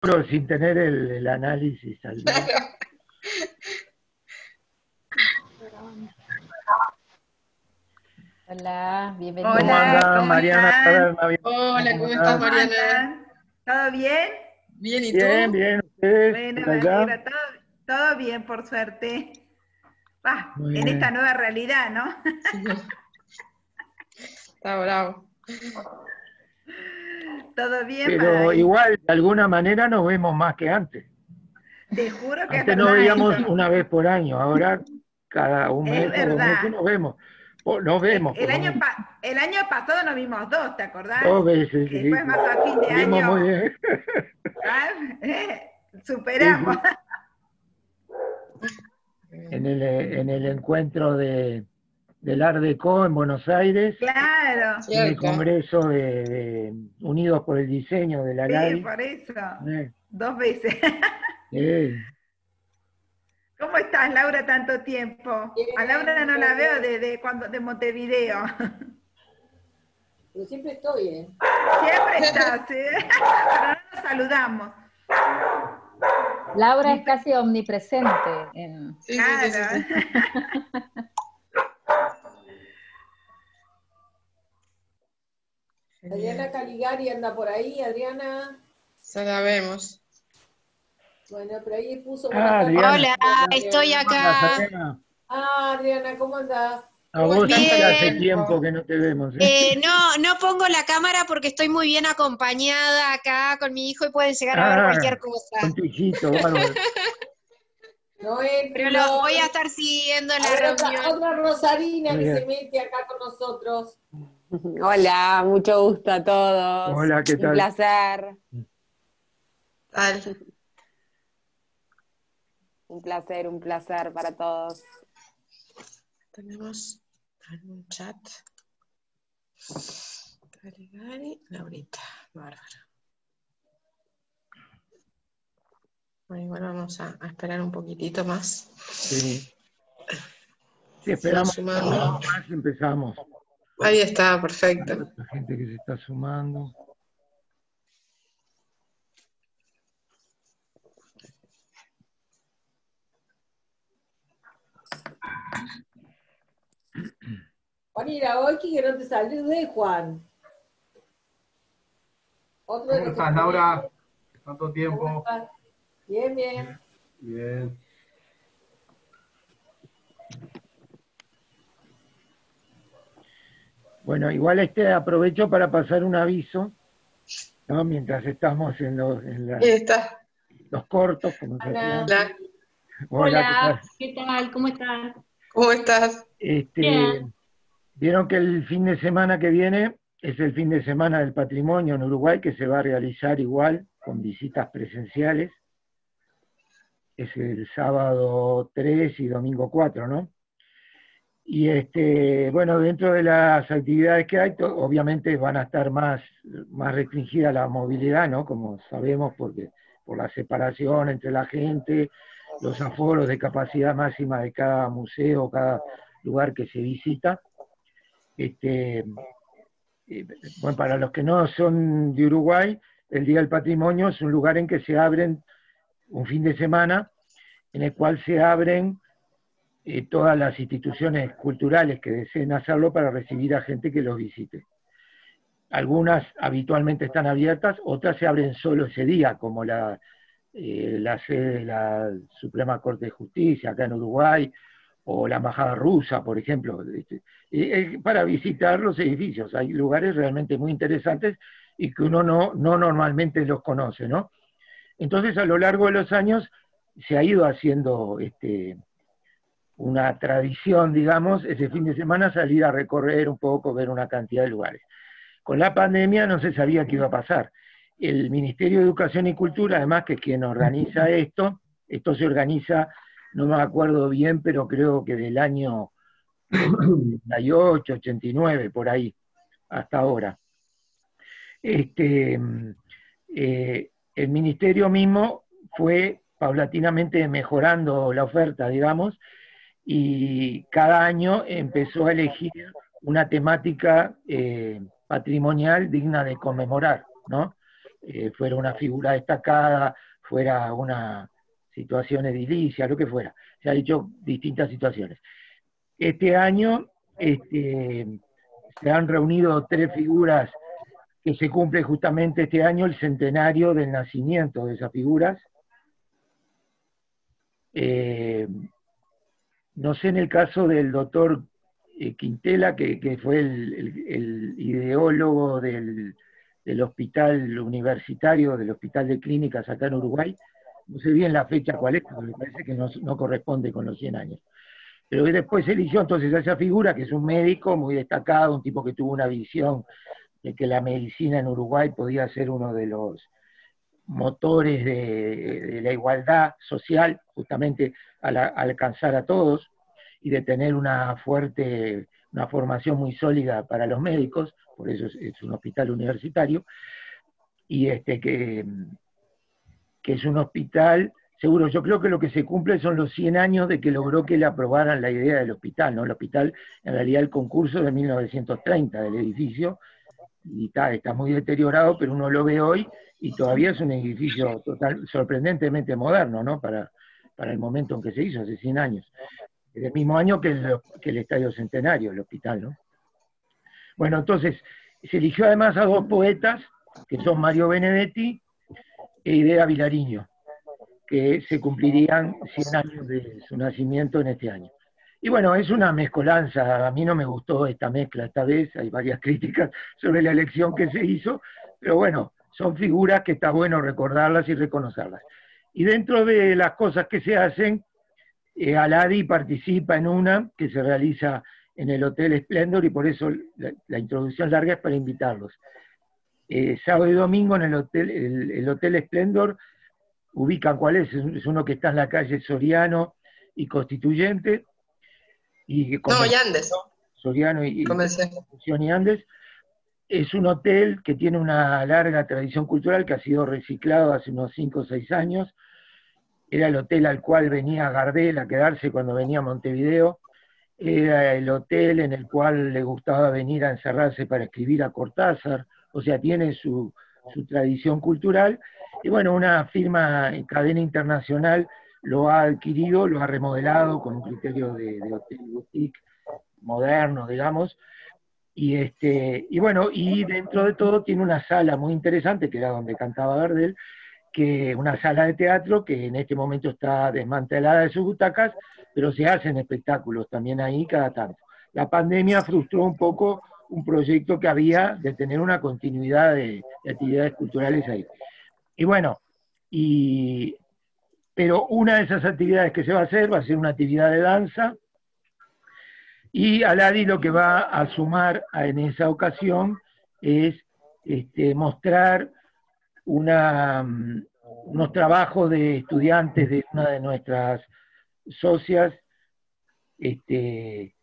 pero sin tener el análisis al día. Claro. Hola, bienvenida. ¿Cómo Hola, anda ¿cómo Mariana están? Taberna? Hola, ¿Cómo ¿cómo estás, andás? ¿Cómo Mariana? andan? ¿Todo bien? Bien, ¿y Bien, tú? bien, ¿ustedes Bueno, por me allá? alegra, todo bien, por suerte. Muy En esta bien. nueva realidad, ¿no? Está bravo. Todo bien, Pero ahí. igual, de alguna manera nos vemos más que antes. Te juro que es Antes nos verdad veíamos eso. una vez por año, ahora cada un Es mes o 2 meses verdad. nos vemos. Nos vemos, por El lo año, menos. el año pasado nos vimos dos, ¿te acordás? 2 veces, Que sí, después sí. más a fin de Vimos muy año, bien. ¿ah? Sí, Superamos. sí. En el encuentro del Art Deco en Buenos Aires, Claro, en el Cierto. Congreso de Unidos por el Diseño de la sí, LADI. por eso. Eh, 2 veces. eh, ¿Cómo estás, Laura, tanto tiempo? A Laura Bien, no la todo veo bien. desde cuando de Montevideo. Pero siempre estoy, ¿eh? Siempre estás, ¿sí? Pero no nos saludamos. Laura Mi es casi omnipresente. Sí, sí, sí, sí, cara. sí. Adriana Genial. Caligari anda por ahí, Adriana. Ya la vemos. Bueno, pero ahí puso buenas tardes. Adriana, Hola, ¿cómo andás? estoy Adriana. ¿Cómo andás, acá. Adriana? Ah, Adriana, ¿cómo andás? A ¿Cómo vos estás sí que tanto hace Bien. tiempo tiempo? que no te vemos, ¿eh? No, no pongo la cámara porque estoy muy bien acompañada acá con mi hijo y pueden llegar a ver Ah, cualquier cosa. con tu hijito, bárbaro. Noel, Pero los voy a Tulón. estar siguiendo en A la ver, reunión. otra Rosarina Muy que se bien. mete acá con nosotros. Hola, mucho gusto a todos. Hola, ¿qué Un tal? placer, Tal. un placer para todos. Tenemos algún chat. Caligari, Laurita. Bárbaro. Bueno, igual vamos a esperar un poquitito más. Sí. Si Vamos esperamos un poquito sumando. más, empezamos. Ahí está, Hay perfecto. otra gente que se está sumando. Juan Iraoki, que no te salude, Juan. Otro de ¿Cómo los que estás, Laura? ¿Cuánto ¿Cómo tiempo? estás? Bien, bien. Bien. Bueno, igual aprovecho para pasar un aviso, ¿no? Mientras estamos Ahí está. los cortos, como se hacía Ana. antes. Hola, Hola, ¿qué tal? Hola, ¿qué tal? ¿Cómo están? ¿cómo estás? Este, Bien. vieron que el fin de semana que viene es el fin de semana del patrimonio en Uruguay, que se va a realizar igual, con visitas presenciales. Es el sábado 3 y domingo 4, ¿no? Y bueno, dentro de las actividades que hay, obviamente van a estar más restringida la movilidad, ¿no? Como sabemos, porque por la separación entre la gente, los aforos de capacidad máxima de cada museo, cada lugar que se visita. Bueno, para los que no son de Uruguay, el Día del Patrimonio es un lugar en que se abren un fin de semana, en el cual se abren todas las instituciones culturales que deseen hacerlo para recibir a gente que los visite. Algunas habitualmente están abiertas, otras se abren solo ese día, como la sede de la Suprema Corte de Justicia acá en Uruguay, o la Embajada Rusa, por ejemplo, para visitar los edificios. Hay lugares realmente muy interesantes y que uno no normalmente los conoce, ¿no? Entonces, a lo largo de los años se ha ido haciendo una tradición, digamos, ese fin de semana salir a recorrer un poco, ver una cantidad de lugares. Con la pandemia no se sabía qué iba a pasar. El Ministerio de Educación y Cultura, además, que es quien organiza esto se organiza, no me acuerdo bien, pero creo que del año 88, 89, por ahí, hasta ahora. El Ministerio mismo fue paulatinamente mejorando la oferta, digamos, y cada año empezó a elegir una temática patrimonial digna de conmemorar, ¿no? fuera una figura destacada, fuera una situación edilicia, lo que fuera. Se ha dicho distintas situaciones. Este año se han reunido 3 figuras que se cumple justamente este año el centenario del nacimiento de esas figuras. No sé en el caso del doctor Quintela, que fue el ideólogo del hospital universitario, del hospital de clínicas acá en Uruguay. No sé bien la fecha cuál es, porque me parece que no corresponde con los 100 años. Pero después se eligió entonces a esa figura, que es un médico muy destacado, un tipo que tuvo una visión de que la medicina en Uruguay podía ser uno de los motores de la igualdad social, justamente al alcanzar a todos, y de tener una formación muy sólida para los médicos, por eso es un hospital universitario, y que es un hospital, seguro, yo creo que lo que se cumple son los 100 años de que logró que le aprobaran la idea del hospital, ¿no? El hospital, en realidad el concurso de 1930 del edificio, y está muy deteriorado, pero uno lo ve hoy, y todavía es un edificio sorprendentemente moderno, ¿no? Para el momento en que se hizo, hace 100 años. Es el mismo año que el Estadio Centenario, el hospital, ¿no? Bueno, entonces, se eligió además a 2 poetas, que son Mario Benedetti e Idea Vilariño, que se cumplirían 100 años de su nacimiento en este año. Y bueno, es una mezcolanza, a mí no me gustó esta mezcla esta vez, hay varias críticas sobre la elección que se hizo, pero bueno, son figuras que está bueno recordarlas y reconocerlas. Y dentro de las cosas que se hacen, Aladi participa en una que se realiza en el Hotel Splendor, y por eso la introducción larga es para invitarlos. Sábado y domingo en el Hotel Splendor, ubican cuál es uno que está en la calle Soriano y Constituyente, Y Andes. Soriano y Convención. y Andes. Es un hotel que tiene una larga tradición cultural, que ha sido reciclado hace unos 5 o 6 años. Era el hotel al cual venía Gardel a quedarse cuando venía a Montevideo. Era el hotel en el cual le gustaba venir a encerrarse para escribir a Cortázar. O sea, tiene su tradición cultural. Y bueno, una firma en cadena internacional lo ha adquirido, lo ha remodelado con un criterio de hotel boutique moderno, digamos. Y bueno, y dentro de todo tiene una sala muy interesante, que era donde cantaba Gardel, que una sala de teatro que en este momento está desmantelada de sus butacas, pero se hacen espectáculos también ahí cada tanto. La pandemia frustró un poco un proyecto que había de tener una continuidad de actividades culturales ahí. Y bueno, pero una de esas actividades que se va a ser una actividad de danza, y Aladi lo que va a sumar en esa ocasión es mostrar unos trabajos de estudiantes de una de nuestras socias, que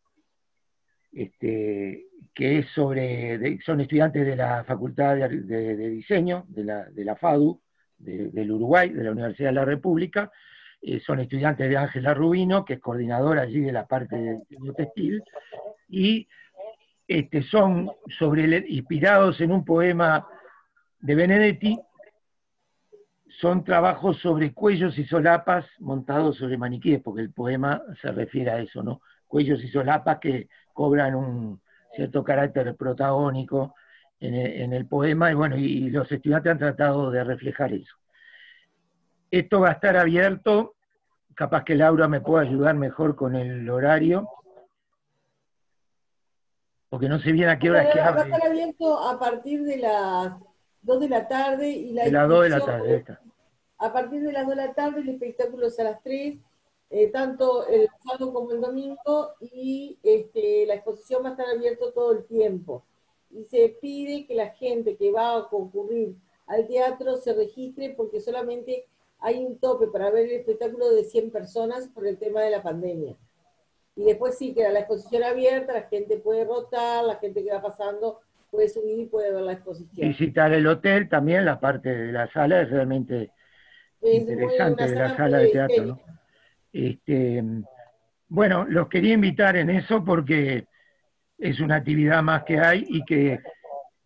es son estudiantes de la Facultad de Diseño, de la FADU, del Uruguay, de la Universidad de la República. Son estudiantes de Ángela Rubino, que es coordinadora allí de la parte de diseño textil, y son inspirados en un poema de Benedetti. Son trabajos sobre cuellos y solapas montados sobre maniquíes, porque el poema se refiere a eso, ¿no? Cuellos y solapas que cobran un cierto carácter protagónico en el poema, y bueno, y los estudiantes han tratado de reflejar eso. Esto va a estar abierto, capaz que Laura me pueda ayudar mejor con el horario, porque no sé bien a qué hora es que abre. Va a estar abierto a partir de las 2 de la tarde, y de las 2 de la tarde, está. A partir de las 2 de la tarde, el espectáculo es a las 3, tanto el sábado como el domingo, y la exposición va a estar abierta todo el tiempo. Y se pide que la gente que va a concurrir al teatro se registre, porque solamente hay un tope para ver el espectáculo de 100 personas por el tema de la pandemia. Y después sí queda la exposición abierta, la gente puede rotar, la gente que va pasando puede subir y puede ver la exposición. Visitar el hotel también, la parte de la sala es realmente interesante, de la sala de teatro, ¿no? Bueno, los quería invitar en eso porque es una actividad más que hay, y que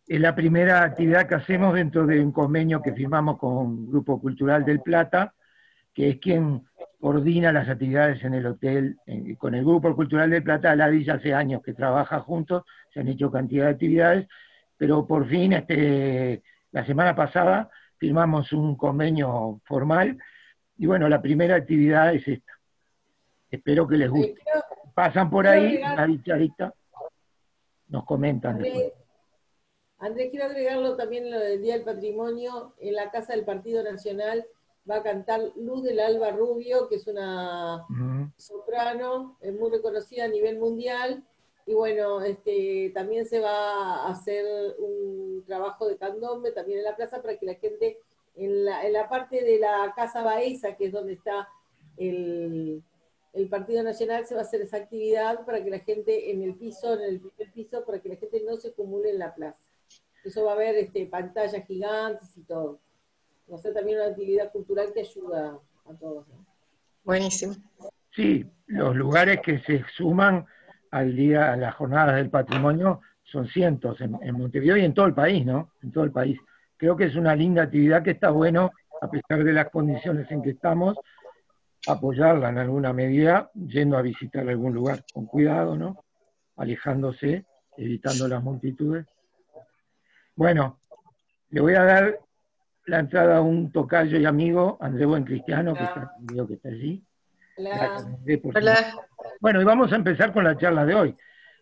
Es la primera actividad que hacemos dentro de un convenio que firmamos con Grupo Cultural del Plata, que es quien coordina las actividades en el hotel. Con el Grupo Cultural del Plata, la Villa hace años que trabaja juntos, se han hecho cantidad de actividades, pero por fin la semana pasada firmamos un convenio formal, y bueno, la primera actividad es esta. Espero que les guste. Pasan por ahí, una dicharita, nos comentan después. Andrés, quiero agregarlo también lo del Día del Patrimonio. En la Casa del Partido Nacional va a cantar Luz del Alba Rubio, que es una soprano muy reconocida a nivel mundial. Y bueno, también se va a hacer un trabajo de candombe también en la plaza para que la gente, en la parte de la Casa Baeza, que es donde está el Partido Nacional, se va a hacer esa actividad para que la gente en el primer piso, para que la gente no se acumule en la plaza. Eso va a haber pantallas gigantes y todo. Va a ser también una actividad cultural que ayuda a todos, ¿no? Buenísimo. Sí, los lugares que se suman al día, a las jornadas del patrimonio, son cientos en Montevideo y en todo el país, ¿no? En todo el país. Creo que es una linda actividad que está bueno, a pesar de las condiciones en que estamos, apoyarla en alguna medida, yendo a visitar algún lugar con cuidado, ¿no? Alejándose, evitando las multitudes. Bueno, le voy a dar la entrada a un tocayo y amigo, Andrés Buen Cristiano, que está allí. Gracias, Andrés, Bueno, y vamos a empezar con la charla de hoy.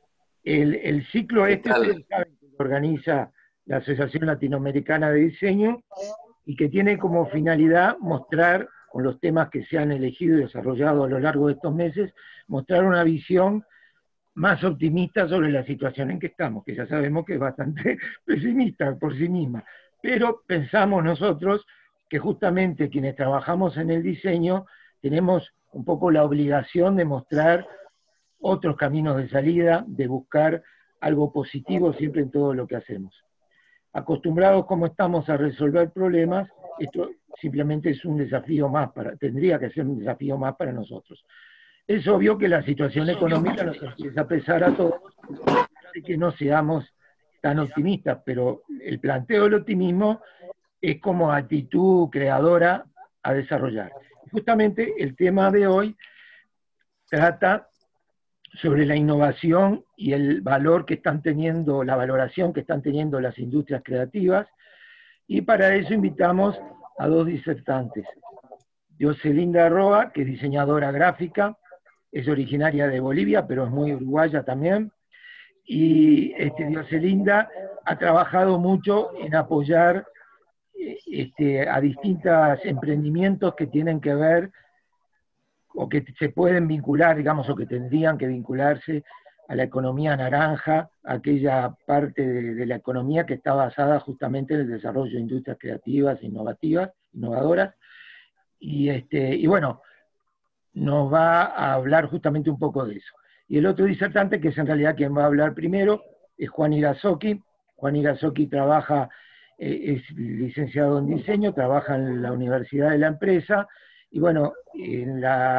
El ciclo ustedes saben que lo organiza la Asociación Latinoamericana de Diseño y que tiene como finalidad mostrar, con los temas que se han elegido y desarrollado a lo largo de estos meses, mostrar una visión más optimista sobre la situación en que estamos, que ya sabemos que es bastante pesimista por sí misma. Pero pensamos nosotros que justamente quienes trabajamos en el diseño tenemos un poco la obligación de mostrar otros caminos de salida, de buscar algo positivo siempre en todo lo que hacemos. Acostumbrados como estamos a resolver problemas, esto simplemente es un desafío más, tendría que ser un desafío más para nosotros. Es obvio que la situación económica nos empieza a pesar a todos, así que no seamos tan optimistas, pero el planteo del optimismo es como actitud creadora a desarrollar. Justamente el tema de hoy trata sobre la innovación y el valor que están teniendo, la valoración que están teniendo las industrias creativas, y para eso invitamos a dos disertantes. Dioselinda Roa, que es diseñadora gráfica, es originaria de Bolivia, pero es muy uruguaya también, y Dioselinda ha trabajado mucho en apoyar a distintos emprendimientos que tienen que ver, o que se pueden vincular, digamos, o que tendrían que vincularse a la economía naranja, aquella parte de la economía que está basada justamente en el desarrollo de industrias creativas, innovadoras, y bueno, nos va a hablar justamente un poco de eso. Y el otro disertante, que es en realidad quien va a hablar primero, es Juan Irazoqui. Juan Irazoqui trabaja, es licenciado en diseño, trabaja en la Universidad de la Empresa, y bueno, en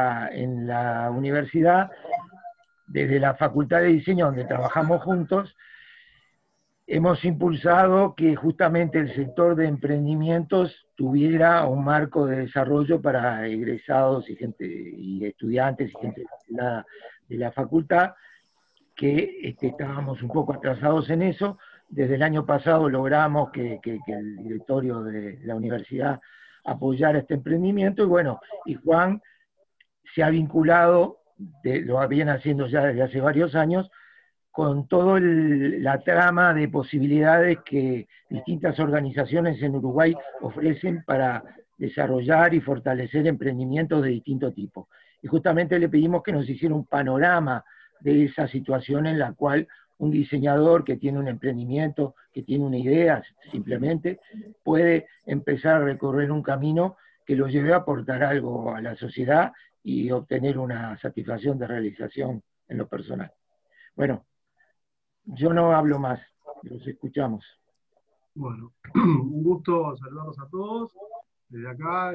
la universidad, desde la Facultad de Diseño, donde trabajamos juntos, hemos impulsado que justamente el sector de emprendimientos tuviera un marco de desarrollo para egresados y estudiantes y gente de la facultad, que estábamos un poco atrasados en eso. Desde el año pasado logramos que el directorio de la universidad apoyara este emprendimiento, y bueno, y Juan se ha vinculado, lo viene haciendo ya desde hace varios años, con toda la trama de posibilidades que distintas organizaciones en Uruguay ofrecen para desarrollar y fortalecer emprendimientos de distinto tipo. Y justamente le pedimos que nos hiciera un panorama de esa situación en la cual un diseñador que tiene un emprendimiento, que tiene una idea simplemente, puede empezar a recorrer un camino que lo lleve a aportar algo a la sociedad y obtener una satisfacción de realización en lo personal. Bueno, yo no hablo más, los escuchamos. Bueno, un gusto saludarlos a todos. Desde acá,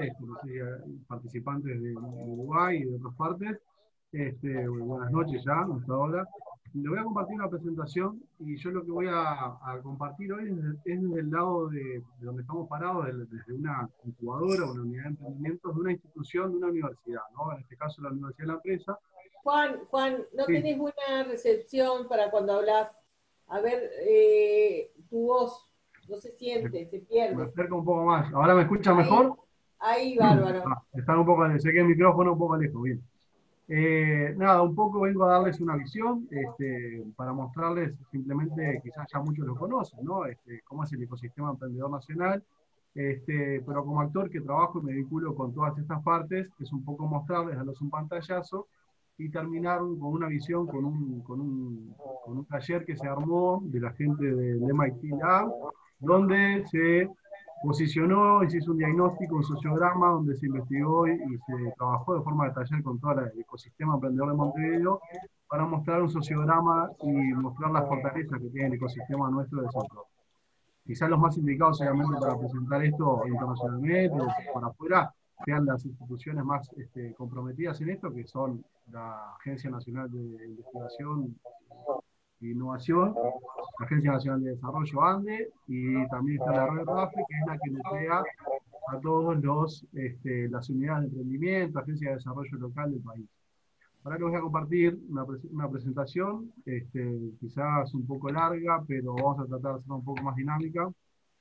participantes de Uruguay y de otras partes. Buenas noches ya, hasta ahora. le voy a compartir una presentación y yo lo que voy a compartir hoy es desde el lado de donde estamos parados, desde una incubadora, una unidad de emprendimientos, de una institución, de una universidad, ¿no? En este caso la Universidad de la Empresa. Juan, ¿no Sí. tenés buena recepción para cuando hablas? A ver, tu voz no se siente, se Me pierde. acerco un poco más. ¿Ahora me escuchan mejor? Ahí, bárbaro. Están un poco, sé que el micrófono un poco lejos, bien. Nada, un poco vengo a darles una visión para mostrarles simplemente, quizás ya muchos lo conocen, ¿no? Cómo es el ecosistema emprendedor nacional, pero como actor que trabajo y me vinculo con todas estas partes, es un poco mostrarles, darles un pantallazo y terminar con una visión, con un taller que se armó de la gente del MIT Lab, donde se posicionó y se hizo un diagnóstico, un sociograma, donde se investigó y se trabajó de forma detallada con todo el ecosistema emprendedor de Montevideo para mostrar un sociograma y mostrar las fortalezas que tiene el ecosistema nuestro de sector. Quizás los más indicados, obviamente, para presentar esto internacionalmente o para afuera, sean las instituciones más comprometidas en esto, que son la Agencia Nacional de Investigación e Innovación, la Agencia Nacional de Desarrollo ANDE, y también está la red RAFE, que es la que nuclea a todos las unidades de emprendimiento, agencias de desarrollo local del país. Ahora les voy a compartir una presentación, quizás un poco larga, pero vamos a tratar de hacerla un poco más dinámica.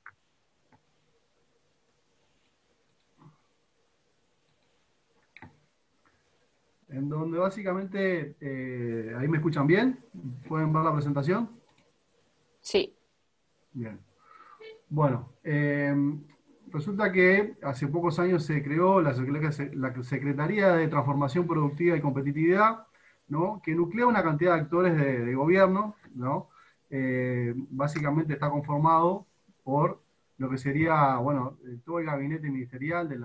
En donde básicamente, ¿ahí me escuchan bien? ¿Pueden ver la presentación? Sí. Bien. Bueno, resulta que hace pocos años se creó la Secretaría de Transformación Productiva y Competitividad, ¿no? Que nuclea una cantidad de actores de gobierno, ¿no? Básicamente está conformado por lo que sería, bueno, todo el gabinete ministerial de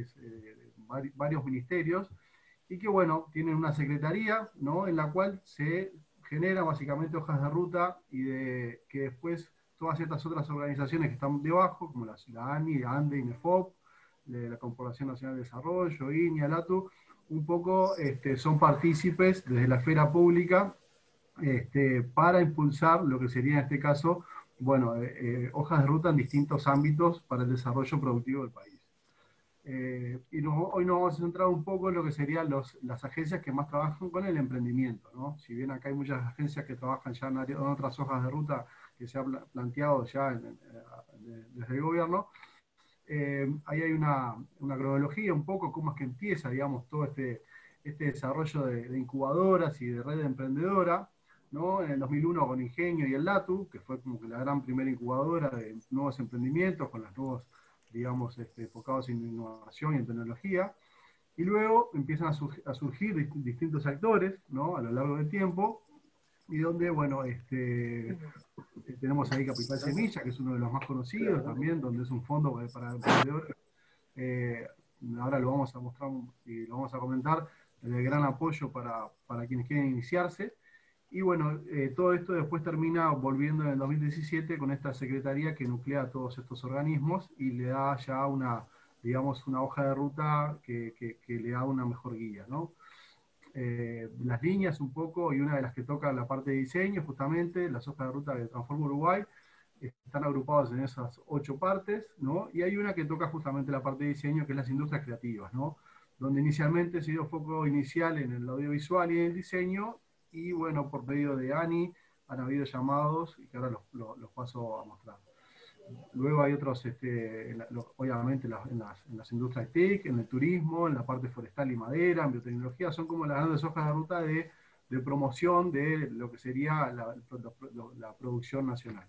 varios ministerios, y que, bueno, tienen una secretaría, ¿no? En la cual se generan básicamente hojas de ruta y que después todas estas otras organizaciones que están debajo, como la ANI, ANDE, INEFOP, la Corporación Nacional de Desarrollo, INIA, LATU, un poco son partícipes desde la esfera pública para impulsar lo que sería en este caso, bueno, hojas de ruta en distintos ámbitos para el desarrollo productivo del país. Hoy nos vamos a centrar un poco en lo que serían las agencias que más trabajan con el emprendimiento, ¿no? Si bien acá hay muchas agencias que trabajan ya en otras hojas de ruta que se han planteado ya desde el gobierno, ahí hay una cronología un poco, cómo es que empieza, digamos, todo este desarrollo de incubadoras y de red emprendedora, ¿no? En el 2001 con Ingenio y el LATU, que fue como que la gran primera incubadora de nuevos emprendimientos, con los nuevos, digamos, enfocados en innovación y en tecnología, y luego empiezan a surgir distintos actores, ¿no? A lo largo del tiempo, y donde, bueno, tenemos ahí Capital Semilla, que es uno de los más conocidos también, donde es un fondo para emprendedores. Ahora lo vamos a mostrar y lo vamos a comentar, de gran apoyo para quienes quieren iniciarse. Y bueno, todo esto después termina volviendo en el 2017 con esta secretaría que nuclea todos estos organismos y le da ya digamos, una hoja de ruta que le da una mejor guía, ¿no? Las líneas un poco, y una de las que toca la parte de diseño, justamente, las hojas de ruta de Transforma Uruguay, están agrupadas en esas 8 partes, ¿no? Y hay una que toca justamente la parte de diseño, que es las industrias creativas, ¿no? Donde inicialmente se dio foco inicial en el audiovisual y en el diseño, y bueno, por pedido de ANI han habido llamados, y que ahora los paso a mostrar. Luego hay otros, obviamente en las industrias TIC, en el turismo, en la parte forestal y madera, en biotecnología, son como las grandes hojas de ruta de promoción de lo que sería la producción nacional.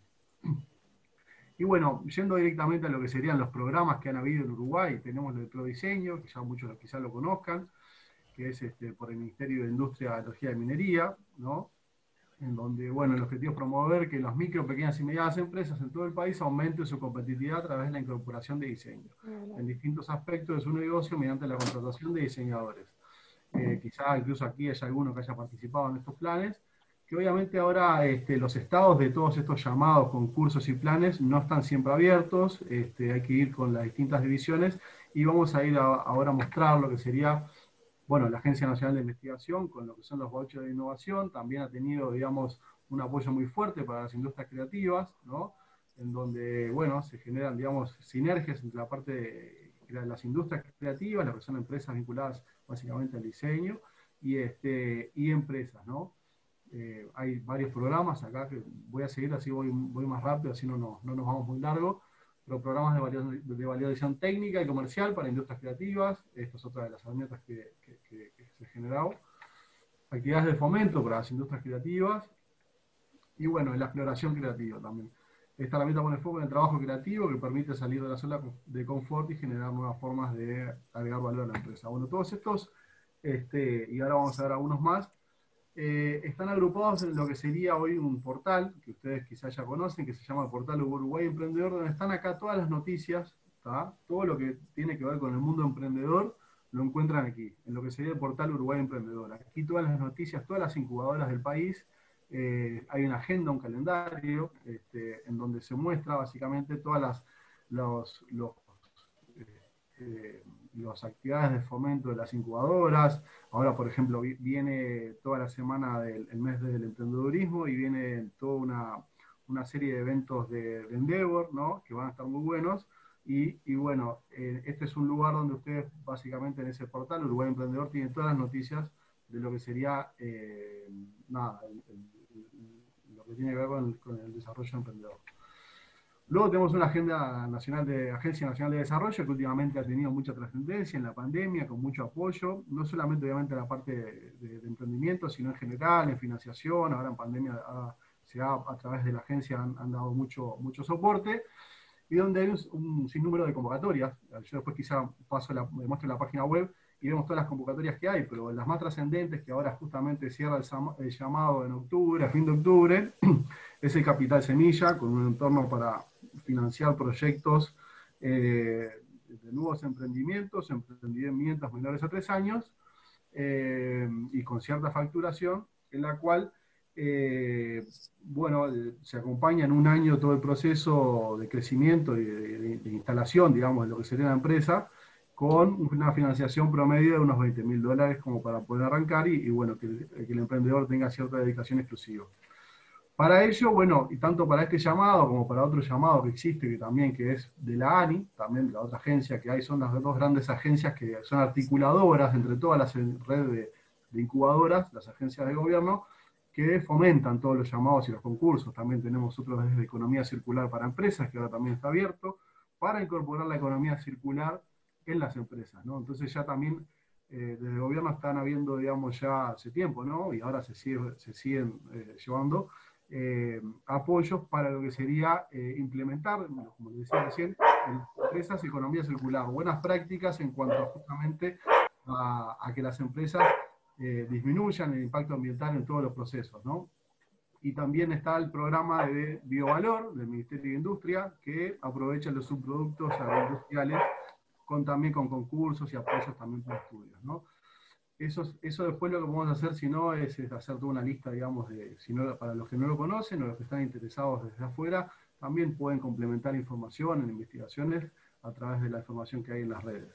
Y bueno, yendo directamente a lo que serían los programas que han habido en Uruguay, tenemos el Prodiseño, que ya muchos quizás lo conozcan, que es por el Ministerio de Industria, Energía y Minería, ¿no? En donde, bueno, el objetivo es promover que las micro, pequeñas y medianas empresas en todo el país aumenten su competitividad a través de la incorporación de diseño en distintos aspectos de su negocio mediante la contratación de diseñadores. Quizá incluso aquí haya alguno que haya participado en estos planes, que obviamente ahora los estados de todos estos llamados, concursos y planes no están siempre abiertos, hay que ir con las distintas divisiones, y vamos a ir ahora a mostrar lo que sería bueno, la Agencia Nacional de Investigación, con lo que son los vouchers de innovación, también ha tenido, digamos, un apoyo muy fuerte para las industrias creativas, ¿no? En donde, bueno, se generan, digamos, sinergias entre la parte de las industrias creativas, las que son empresas vinculadas básicamente al diseño, y empresas, ¿no? Hay varios programas acá que voy a seguir, así voy más rápido, así no nos vamos muy largo, pero programas de validación técnica y comercial para industrias creativas, esta es otra de las herramientas que se ha generado, actividades de fomento para las industrias creativas, y bueno, en la exploración creativa también. Esta herramienta pone foco en el trabajo creativo que permite salir de la zona de confort y generar nuevas formas de agregar valor a la empresa. Bueno, todos estos, y ahora vamos a ver algunos más, están agrupados en lo que sería hoy un portal, que ustedes quizás ya conocen, que se llama Portal Uruguay Emprendedor, donde están acá todas las noticias, ¿tá? Todo lo que tiene que ver con el mundo emprendedor, lo encuentran aquí, en lo que sería el Portal Uruguay Emprendedor. Aquí todas las noticias, todas las incubadoras del país, hay una agenda, un calendario, en donde se muestra básicamente todas las actividades de fomento de las incubadoras. Ahora, por ejemplo, viene toda la semana del mes del emprendedurismo y viene toda una serie de eventos de Endeavor, ¿no? Que van a estar muy buenos. Y bueno, este es un lugar donde ustedes básicamente en ese portal, Uruguay Emprendedor, tienen todas las noticias de lo que sería, lo que tiene que ver con el desarrollo emprendedor. Luego tenemos una Agencia Nacional de Desarrollo que últimamente ha tenido mucha trascendencia en la pandemia, con mucho apoyo, no solamente obviamente en la parte de emprendimiento, sino en general, en financiación. Ahora en pandemia a través de la agencia han dado mucho soporte, y donde hay un sinnúmero de convocatorias. Yo después quizá muestro la página web y vemos todas las convocatorias que hay, pero las más trascendentes, que ahora justamente cierra el llamado en octubre, a fin de octubre, es el Capital Semilla, con un entorno para financiar proyectos de nuevos emprendimientos menores a 3 años, y con cierta facturación, en la cual se acompaña en un año todo el proceso de crecimiento y de instalación, digamos, de lo que sería la empresa, con una financiación promedio de unos $20.000 como para poder arrancar y bueno, que el emprendedor tenga cierta dedicación exclusiva. Para ello, bueno, y tanto para este llamado como para otro llamado que existe, que es de la ANI, también de la otra agencia que hay, son las dos grandes agencias que son articuladoras entre todas las redes de incubadoras, las agencias de gobierno, que fomentan todos los llamados y los concursos. También tenemos otros desde Economía Circular para Empresas, que ahora también está abierto, para incorporar la economía circular en las empresas, ¿no? Entonces ya también desde el gobierno están habiendo, digamos, ya hace tiempo, ¿no? Y ahora se siguen llevando apoyos para lo que sería implementar, como les decía recién, en empresas economía circular, buenas prácticas en cuanto justamente a que las empresas disminuyan el impacto ambiental en todos los procesos, ¿no? Y también está el programa de Biovalor del Ministerio de Industria, que aprovecha los subproductos agroindustriales también con concursos y apoyos también para estudios, ¿no? Eso después lo que vamos a hacer, si no, es hacer toda una lista, digamos, para los que no lo conocen o los que están interesados desde afuera, también pueden complementar información en investigaciones a través de la información que hay en las redes.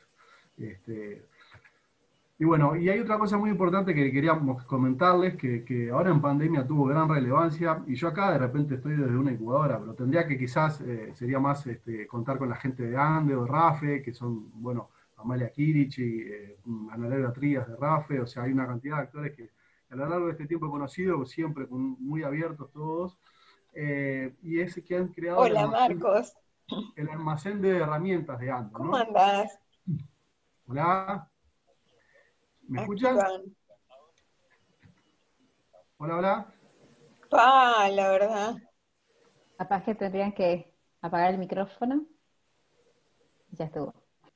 Y bueno, y hay otra cosa muy importante que queríamos comentarles, que ahora en pandemia tuvo gran relevancia, y yo acá de repente estoy desde una incubadora, pero tendría que quizás, sería más contar con la gente de ANDE o de RAFE, que son, bueno, Amalia Kirichi, Ana Laura Trías de RAFE, o sea, hay una cantidad de actores que a lo largo de este tiempo he conocido, siempre muy abiertos todos, y es que han creado Hola, Marcos. El almacén de herramientas de ANDE, ¿no? ¿Cómo andás? Hola. ¿Me escuchan? Hola. La verdad. Capaz que tendrían que apagar el micrófono. Ya estuvo.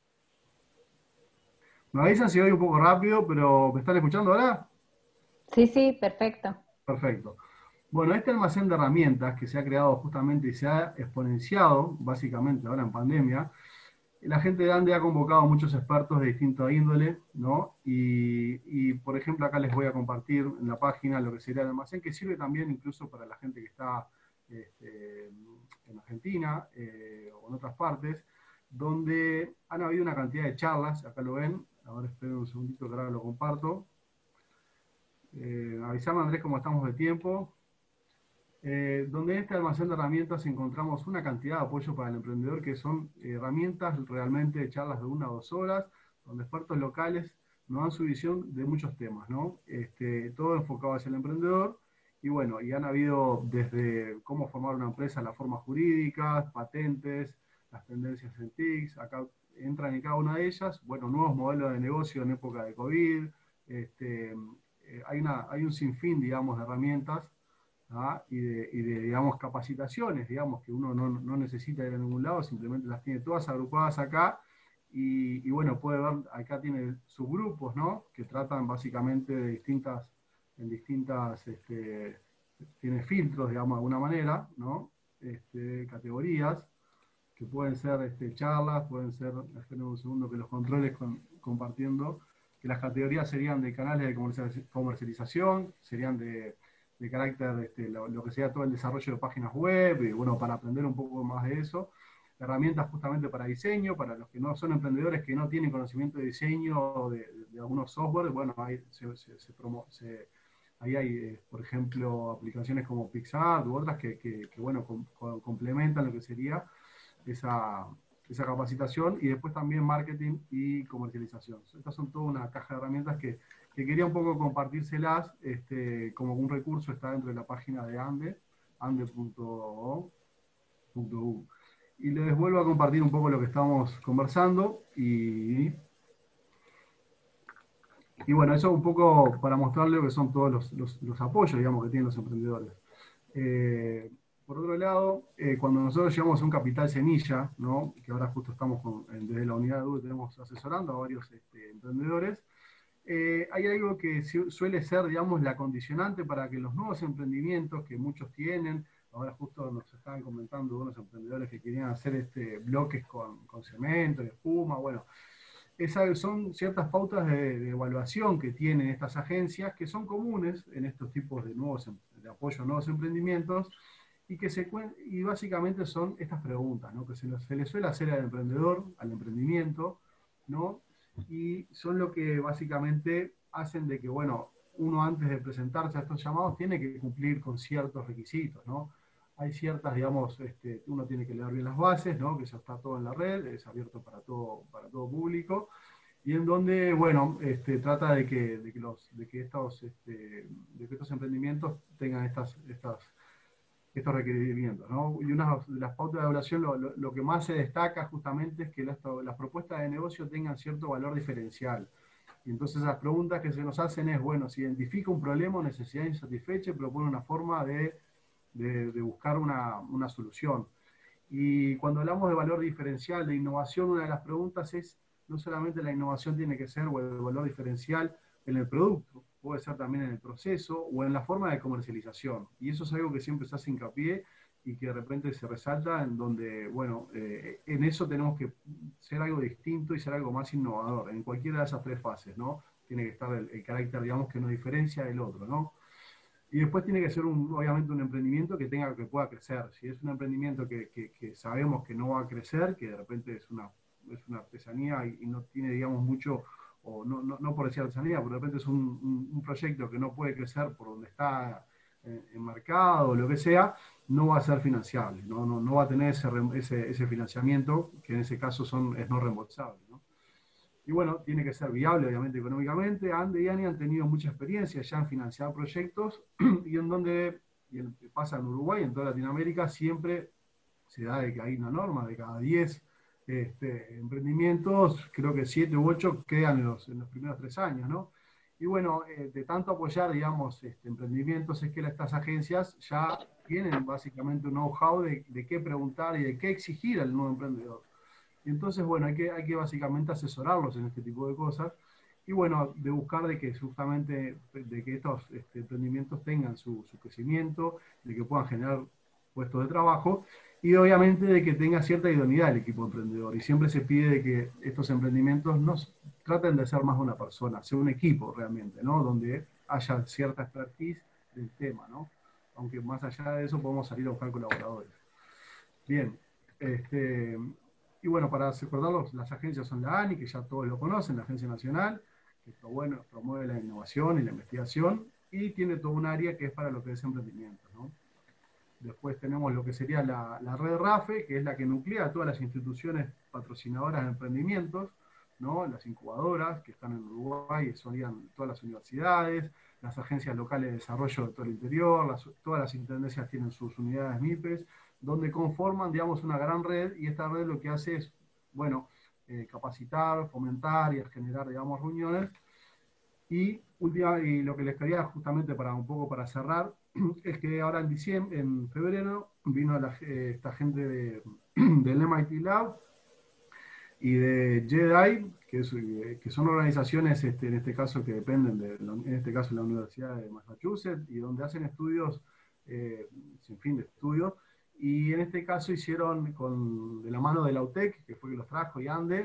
Me avisan si voy un poco rápido, pero ¿me están escuchando ahora? Sí, perfecto. Perfecto. Bueno, este almacén de herramientas que se ha creado justamente y se ha exponenciado, básicamente ahora en pandemia, la gente de ANDE ha convocado a muchos expertos de distinta índole, ¿no? Y, por ejemplo, acá les voy a compartir en la página lo que sería el almacén, que sirve también incluso para la gente que está en Argentina o en otras partes, donde han habido una cantidad de charlas, acá lo ven, Ahora esperen un segundito que ahora lo comparto. Avisame, Andrés, cómo estamos de tiempo. Donde en este almacén de herramientas encontramos una cantidad de apoyo para el emprendedor que son herramientas realmente de charlas de 1 o 2 horas, donde expertos locales nos dan su visión de muchos temas, ¿no? Todo enfocado hacia el emprendedor. Y bueno, y han habido desde cómo formar una empresa, las formas jurídicas, patentes, las tendencias en TICs, acá entran en cada una de ellas, bueno, nuevos modelos de negocio en época de COVID, hay un sinfín, digamos, de herramientas, ¿ah? y de, digamos, capacitaciones, digamos, que uno no necesita ir a ningún lado, simplemente las tiene todas agrupadas acá, y bueno, puede ver, acá tiene subgrupos, ¿no? Que tratan básicamente de distintas, tiene filtros, digamos, de alguna manera, ¿no? Categorías, que pueden ser charlas, pueden ser, esperen un segundo que los controles compartiendo, que las categorías serían de canales de comercialización, serían de carácter, lo que sea todo el desarrollo de páginas web, y bueno, para aprender un poco más de eso, herramientas justamente para diseño, para los que no son emprendedores, que no tienen conocimiento de diseño de algunos software, bueno, ahí hay, por ejemplo, aplicaciones como PixArt u otras que bueno, complementan lo que sería esa capacitación, y después también marketing y comercialización. Estas son toda una caja de herramientas que quería un poco compartírselas, como un recurso está dentro de la página de ande.org. Y les vuelvo a compartir un poco lo que estamos conversando, y bueno, eso un poco para mostrarles lo que son todos los apoyos, digamos, que tienen los emprendedores. Por otro lado, cuando nosotros llegamos a un capital semilla, ¿no? Que ahora justo estamos desde la unidad de DUE tenemos asesorando a varios emprendedores, hay algo que suele ser, digamos, la condicionante para que los nuevos emprendimientos que muchos tienen, ahora justo nos estaban comentando unos emprendedores que querían hacer bloques con cemento y espuma, bueno, son ciertas pautas de evaluación que tienen estas agencias, que son comunes en estos tipos de apoyo a nuevos emprendimientos, y básicamente son estas preguntas, ¿no? Que se le suele hacer al emprendedor, al emprendimiento, ¿no? Y son lo que básicamente hacen de que, bueno, uno antes de presentarse a estos llamados tiene que cumplir con ciertos requisitos, ¿no? Hay ciertas, digamos, uno tiene que leer bien las bases, ¿no? Que ya está todo en la red, es abierto para todo público, y en donde, bueno, trata de que estos emprendimientos tengan estos requerimientos, ¿no? Y una de las pautas de evaluación, lo que más se destaca justamente es que las propuestas de negocio tengan cierto valor diferencial. Y entonces las preguntas que se nos hacen es, bueno, si identifica un problema o necesidad insatisfecha, propone una forma de buscar una solución. Y cuando hablamos de valor diferencial, de innovación, una de las preguntas es, no solamente la innovación tiene que ser, o el valor diferencial en el producto, puede ser también en el proceso o en la forma de comercialización. Y eso es algo que siempre se hace hincapié y que de repente se resalta, en donde, bueno, en eso tenemos que ser algo distinto y ser algo más innovador, en cualquiera de esas 3 fases, ¿no? Tiene que estar el carácter, digamos, que nos diferencia del otro, ¿no? Y después tiene que ser, obviamente, un emprendimiento que pueda crecer. Si es un emprendimiento que sabemos que no va a crecer, que de repente es una artesanía y no tiene, digamos, mucho, o no por decir artesanía, pero de repente es un proyecto que no puede crecer por donde está enmarcado o lo que sea, no va a ser financiable, no va a tener ese financiamiento, que en ese caso es no reembolsable, ¿no? Y bueno, tiene que ser viable, obviamente, económicamente. Ande y Ani han tenido mucha experiencia, ya han financiado proyectos, y pasa en Uruguay, en toda Latinoamérica, siempre se da de que hay una norma, de cada 10 emprendimientos, creo que 7 u 8 quedan en los primeros 3 años, ¿no? Y bueno, de tanto apoyar, digamos, emprendimientos, es que estas agencias ya tienen básicamente un know-how de qué preguntar y de qué exigir al nuevo emprendedor. Y entonces, bueno, hay que básicamente asesorarlos en este tipo de cosas, y bueno, de buscar de que justamente de que estos emprendimientos tengan su crecimiento, de que puedan generar puestos de trabajo, y obviamente de que tenga cierta idoneidad el equipo emprendedor. Y siempre se pide de que estos emprendimientos no traten de ser más una persona, sea un equipo realmente, ¿no? Donde haya cierta expertise del tema, ¿no? Aunque más allá de eso podemos salir a buscar colaboradores. Bien, Y bueno, para recordarlos, las agencias son la ANI, que ya todos lo conocen, la Agencia Nacional, que promueve la innovación y la investigación, y tiene todo un área que es para lo que es emprendimiento, ¿no? Después tenemos lo que sería la red RAFE, que es la que nuclea a todas las instituciones patrocinadoras de emprendimientos, ¿no? Las incubadoras que están en Uruguay, son todas las universidades, las agencias locales de desarrollo de todo el interior, todas las intendencias tienen sus unidades MIPES, donde conforman, digamos, una gran red, y esta red lo que hace es, bueno, capacitar, fomentar y generar, digamos, reuniones. Y lo que les quería justamente un poco para cerrar, es que ahora en febrero, vino esta gente del MIT Lab y de JEDI, que son organizaciones, en este caso, que dependen en este caso, la Universidad de Massachusetts, y donde hacen estudios, sin fin de estudios, y en este caso hicieron, de la mano de la UTEC, que fue que los trajo, y ANDE,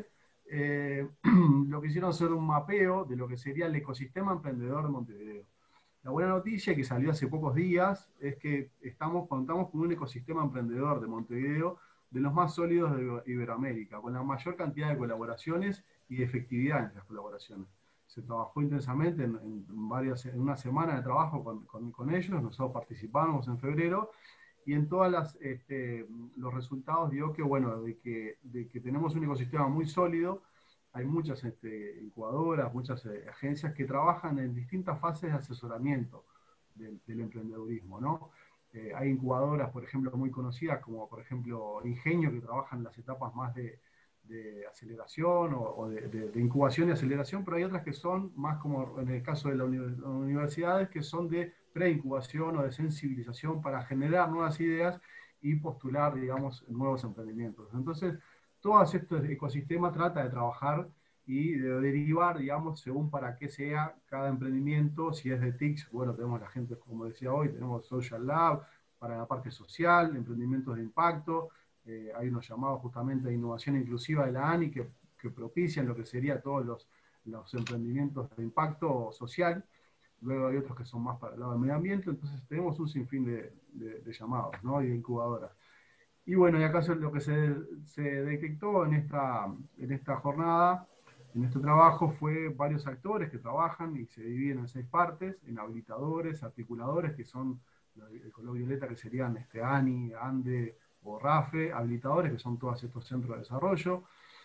lo que hicieron fue un mapeo de lo que sería el ecosistema emprendedor de Montevideo. La buena noticia, que salió hace pocos días, es que contamos con un ecosistema emprendedor de Montevideo de los más sólidos de Iberoamérica, con la mayor cantidad de colaboraciones y de efectividad en las colaboraciones. Se trabajó intensamente en una semana de trabajo con ellos, nosotros participamos en febrero, y en todas los resultados dio que, bueno, de que tenemos un ecosistema muy sólido. Hay muchas incubadoras, muchas agencias que trabajan en distintas fases de asesoramiento del emprendedurismo, ¿no? Hay incubadoras, por ejemplo, muy conocidas, como por ejemplo Ingenio, que trabajan en las etapas más de aceleración o de incubación y aceleración, pero hay otras que son más, como en el caso de las universidades, que son de preincubación o de sensibilización para generar nuevas ideas y postular, digamos, nuevos emprendimientos. Entonces, todo este ecosistema trata de trabajar y de derivar, digamos, según para qué sea cada emprendimiento. Si es de TICS, bueno, tenemos la gente, como decía hoy, tenemos Social Lab para la parte social, emprendimientos de impacto. Hay unos llamados justamente de innovación inclusiva de la ANI que propician lo que sería todos los emprendimientos de impacto social. Luego hay otros que son más para el lado del medio ambiente. Entonces tenemos un sinfín de llamados, ¿no? Y de incubadoras. Y bueno, y acaso lo que se detectó en esta jornada, en este trabajo, fue varios actores que trabajan y se dividen en 6 partes, en habilitadores, articuladores, que son el color violeta, que serían ANI, ANDE o RAFE, habilitadores, que son todos estos centros de desarrollo,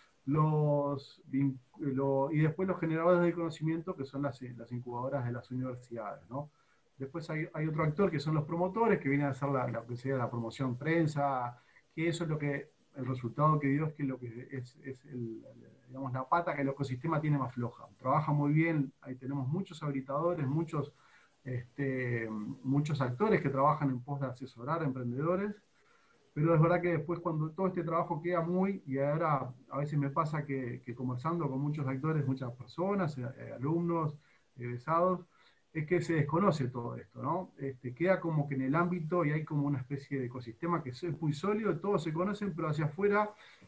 y después los generadores de conocimiento, que son las incubadoras de las universidades, ¿no? Después hay otro actor, que son los promotores, que vienen a hacer lo que sería la promoción prensa, que eso es el resultado que dio, es que lo que es digamos, la pata que el ecosistema tiene más floja. Trabaja muy bien, ahí tenemos muchos habilitadores, muchos actores que trabajan en pos de asesorar a emprendedores, pero es verdad que después, cuando todo este trabajo queda y ahora a veces me pasa que conversando con muchos actores, muchas personas, alumnos, egresados, es que se desconoce todo esto, ¿no? Queda como que en el ámbito, y hay como una especie de ecosistema que es muy sólido, todos se conocen, pero hacia afuera,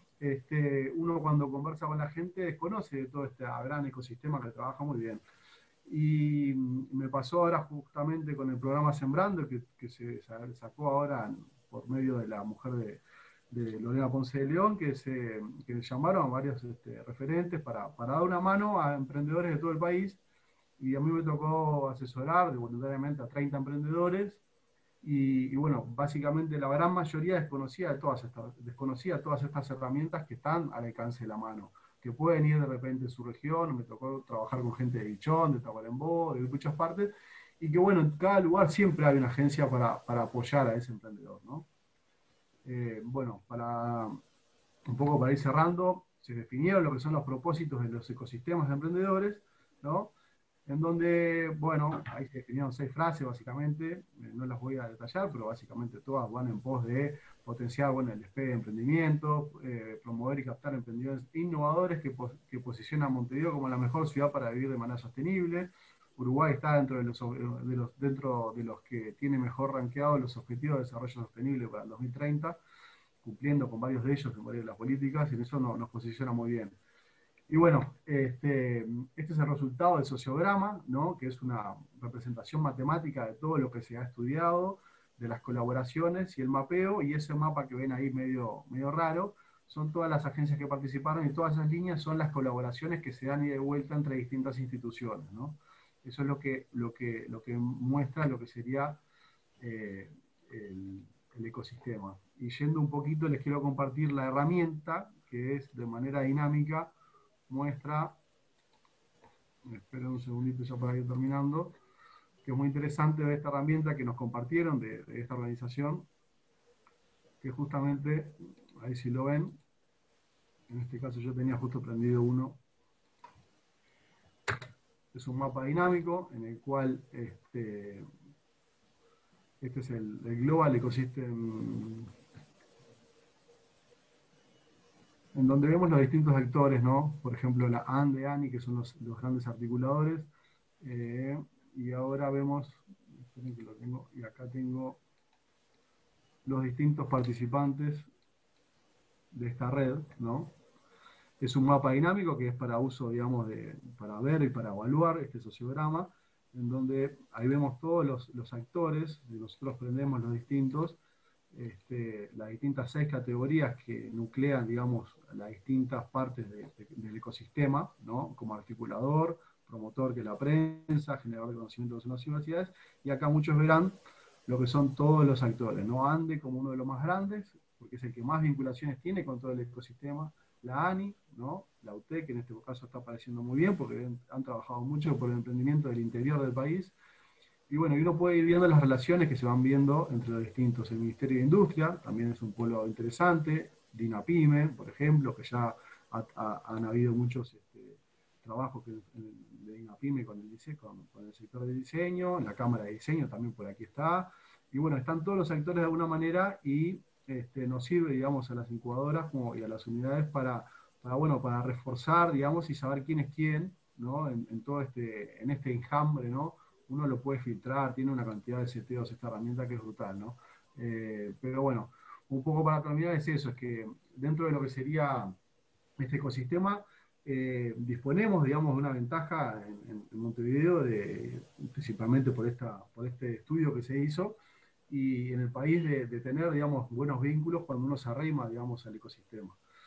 uno cuando conversa con la gente desconoce de todo este gran ecosistema que trabaja muy bien. Y me pasó ahora justamente con el programa Sembrando, que se sacó ahora por medio de la mujer de Lorena Ponce de León, que llamaron a varios referentes para dar una mano a emprendedores de todo el país. Y a mí me tocó asesorar voluntariamente a 30 emprendedores, y bueno, básicamente la gran mayoría desconocía todas estas herramientas que están al alcance de la mano, que pueden ir de repente en su región. Me tocó trabajar con gente de Guichón, de Tacuarembó, de muchas partes, y que bueno, en cada lugar siempre hay una agencia para apoyar a ese emprendedor, ¿no? Bueno, un poco para ir cerrando, se definieron lo que son los propósitos de los ecosistemas de emprendedores, ¿no? En donde, bueno, ahí se definieron 6 frases básicamente, no las voy a detallar, pero básicamente todas van en pos de potenciar, bueno, el despegue de emprendimiento, promover y captar emprendedores innovadores que posicionan a Montevideo como la mejor ciudad para vivir de manera sostenible. Uruguay está dentro de los que tiene mejor rankeado los objetivos de desarrollo sostenible para el 2030, cumpliendo con varios de ellos en varias de las políticas, y en eso nos posiciona muy bien. Y bueno, este es el resultado del sociograma, ¿no? Que es una representación matemática de todo lo que se ha estudiado, de las colaboraciones y el mapeo, y ese mapa que ven ahí medio raro, son todas las agencias que participaron, y todas esas líneas son las colaboraciones que se dan y de vuelta entre distintas instituciones, ¿no? Eso es lo que muestra lo que sería el ecosistema. Y yendo un poquito, les quiero compartir la herramienta, que es de manera dinámica, muestra, esperen un segundito ya para ir terminando, que es muy interesante de esta herramienta que nos compartieron de esta organización, que justamente, ahí si lo ven, en este caso yo tenía justo prendido uno, es un mapa dinámico en el cual este es el Global Ecosystem, en donde vemos los distintos actores, ¿no? Por ejemplo, la ANI, que son los grandes articuladores, y ahora vemos, esperen que lo tengo, y acá tengo los distintos participantes de esta red, ¿no? Es un mapa dinámico que es para uso, digamos, para ver y para evaluar este sociograma, en donde ahí vemos todos los actores, y nosotros prendemos los distintos, las distintas 6 categorías que nuclean, digamos, las distintas partes del ecosistema, ¿no? Como articulador, promotor, que es la prensa, generador de conocimiento de las universidades, y acá muchos verán lo que son todos los actores, ¿no? ANDE como uno de los más grandes, porque es el que más vinculaciones tiene con todo el ecosistema, la ANI, ¿no? La UTEC, que en este caso está apareciendo muy bien, porque han trabajado mucho por el emprendimiento del interior del país, y bueno, y uno puede ir viendo las relaciones que se van viendo entre los distintos. El Ministerio de Industria también es un polo interesante, DINAPYME, por ejemplo, que ya han habido muchos trabajos de DINAPYME con el sector de diseño, en la Cámara de Diseño también por aquí está, y bueno, están todos los actores de alguna manera, y nos sirve, digamos, a las incubadoras y a las unidades para reforzar, digamos, y saber quién es quién, ¿no? En todo en este enjambre, ¿no? Uno lo puede filtrar, tiene una cantidad de seteos esta herramienta que es brutal, ¿no? Pero bueno, un poco para terminar es eso, es que dentro de lo que sería este ecosistema, disponemos, digamos, de una ventaja en Montevideo, principalmente por este estudio que se hizo, y en el país de tener, digamos, buenos vínculos cuando uno se arrima, digamos, al ecosistema.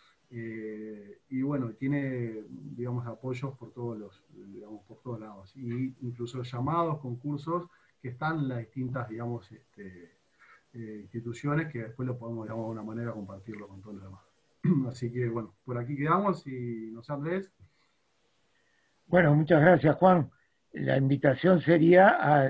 Y bueno, tiene, digamos, apoyos por todos lados, y incluso llamados, concursos, que están en las distintas, digamos, instituciones, que después lo podemos, digamos, de alguna manera compartirlo con todos los demás. Así que bueno, por aquí quedamos, y no sé, Andrés. Bueno, muchas gracias, Juan. La invitación sería a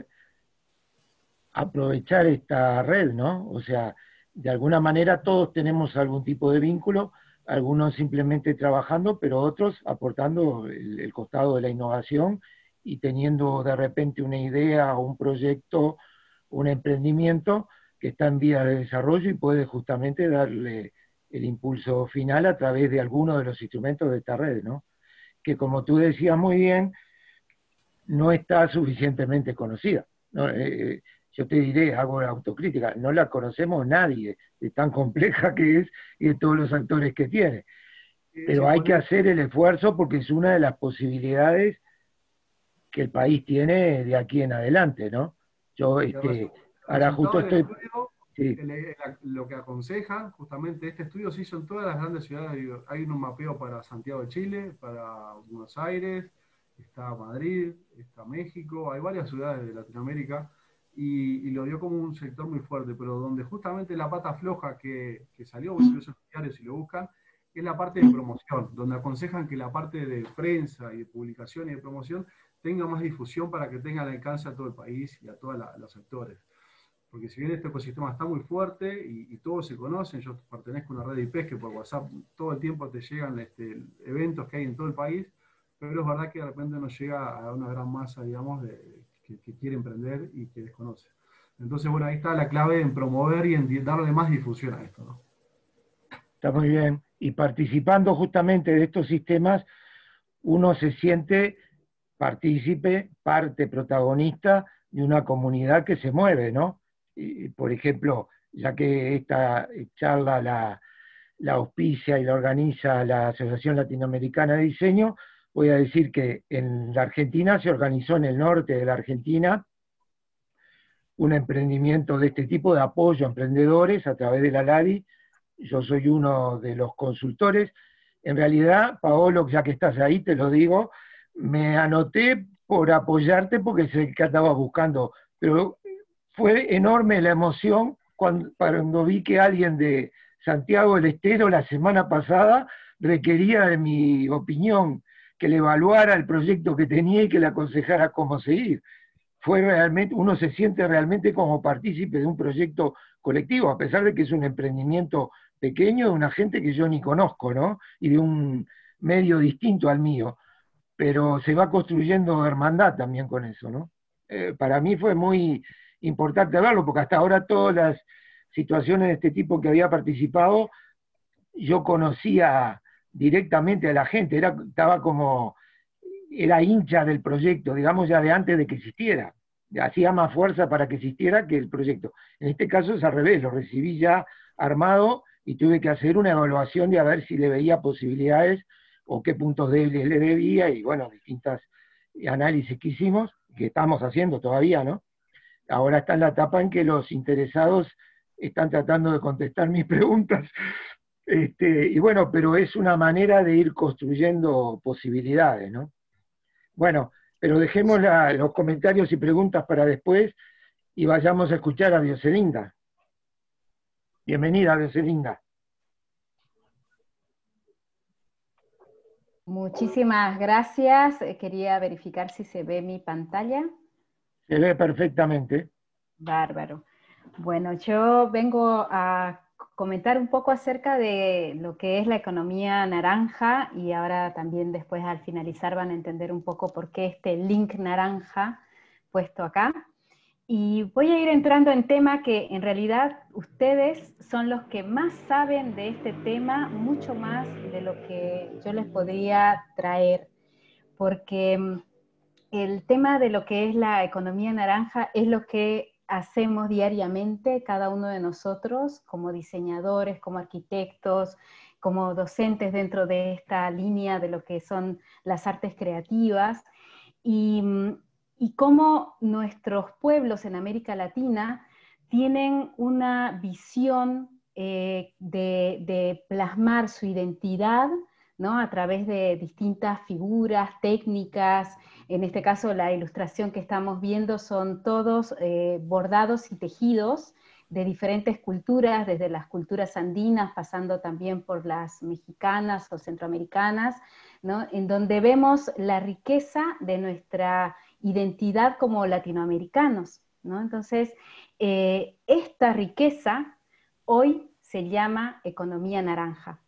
aprovechar esta red, ¿no? O sea, de alguna manera todos tenemos algún tipo de vínculo, algunos simplemente trabajando, pero otros aportando el costado de la innovación y teniendo de repente una idea o un proyecto, un emprendimiento que está en vía de desarrollo y puede justamente darle el impulso final a través de alguno de los instrumentos de esta red, ¿no? Que, como tú decías muy bien, no está suficientemente conocida, ¿no? Yo te diré, hago la autocrítica, no la conocemos nadie, de tan compleja que es y de todos los actores que tiene. Pero hay que hacer el esfuerzo, porque es una de las posibilidades que el país tiene de aquí en adelante, ¿no? Yo ahora justo estoy... Estudio, sí. Lo que aconsejan, justamente este estudio se hizo en todas las grandes ciudades. Hay un mapeo para Santiago de Chile, para Buenos Aires, está Madrid, está México, hay varias ciudades de Latinoamérica, y lo dio como un sector muy fuerte, pero donde justamente la pata floja que salió, incluso en los diarios si lo buscan, es la parte de promoción, donde aconsejan que la parte de prensa y de publicación y de promoción tenga más difusión para que tenga el alcance a todo el país y a todos los sectores. Porque si bien este ecosistema está muy fuerte y todos se conocen, yo pertenezco a una red de IPs que por WhatsApp todo el tiempo te llegan eventos que hay en todo el país, pero es verdad que de repente nos llega a una gran masa, digamos, que quiere emprender y que desconoce. Entonces, bueno, ahí está la clave en promover y en darle más difusión a esto, ¿no? Está muy bien. Y participando justamente de estos sistemas, uno se siente partícipe, parte protagonista de una comunidad que se mueve, ¿no? Y, por ejemplo, ya que esta charla la auspicia y la organiza la Asociación Latinoamericana de Diseño, voy a decir que en la Argentina se organizó, en el norte de la Argentina, un emprendimiento de este tipo de apoyo a emprendedores a través de la LADI, yo soy uno de los consultores. En realidad, Paolo, ya que estás ahí, te lo digo, me anoté por apoyarte porque sé que andaba buscando, pero fue enorme la emoción cuando vi que alguien de Santiago del Estero la semana pasada requería de mi opinión, que le evaluara el proyecto que tenía y que le aconsejara cómo seguir. Fue realmente, uno se siente realmente como partícipe de un proyecto colectivo, a pesar de que es un emprendimiento pequeño de una gente que yo ni conozco, ¿no? Y de un medio distinto al mío, pero se va construyendo hermandad también con eso, ¿no? Para mí fue muy importante verlo, porque hasta ahora todas las situaciones de este tipo que había participado, yo conocía directamente a la gente, era hincha del proyecto, digamos ya de antes de que existiera, hacía más fuerza para que existiera que el proyecto. En este caso es al revés, lo recibí ya armado y tuve que hacer una evaluación de a ver si le veía posibilidades o qué puntos débiles le debía, y bueno, distintas análisis que hicimos, que estamos haciendo todavía, ¿no? Ahora está en la etapa en que los interesados están tratando de contestar mis preguntas. Y bueno, pero es una manera de ir construyendo posibilidades, ¿no? Bueno, pero dejemos los comentarios y preguntas para después y vayamos a escuchar a Dioselinda. Bienvenida, Dioselinda. Muchísimas gracias. Quería verificar si se ve mi pantalla. Se ve perfectamente. Bárbaro. Bueno, yo vengo a comentar un poco acerca de lo que es la economía naranja, y ahora también después al finalizar van a entender un poco por qué este link naranja puesto acá. Y voy a ir entrando en tema que en realidad ustedes son los que más saben de este tema, mucho más de lo que yo les podría traer, porque el tema de lo que es la economía naranja es lo que hacemos diariamente cada uno de nosotros como diseñadores, como arquitectos, como docentes dentro de esta línea de lo que son las artes creativas, y cómo nuestros pueblos en América Latina tienen una visión de plasmar su identidad, ¿no? A través de distintas figuras, técnicas. En este caso la ilustración que estamos viendo son todos bordados y tejidos de diferentes culturas, desde las culturas andinas, pasando también por las mexicanas o centroamericanas, ¿no? En donde vemos la riqueza de nuestra identidad como latinoamericanos, ¿no? Entonces, esta riqueza hoy se llama economía naranja,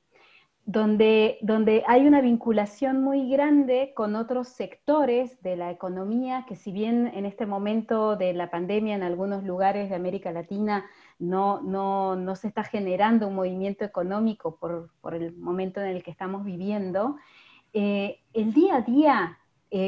donde hay una vinculación muy grande con otros sectores de la economía que, si bien en este momento de la pandemia en algunos lugares de América Latina no se está generando un movimiento económico por el momento en el que estamos viviendo, el día a día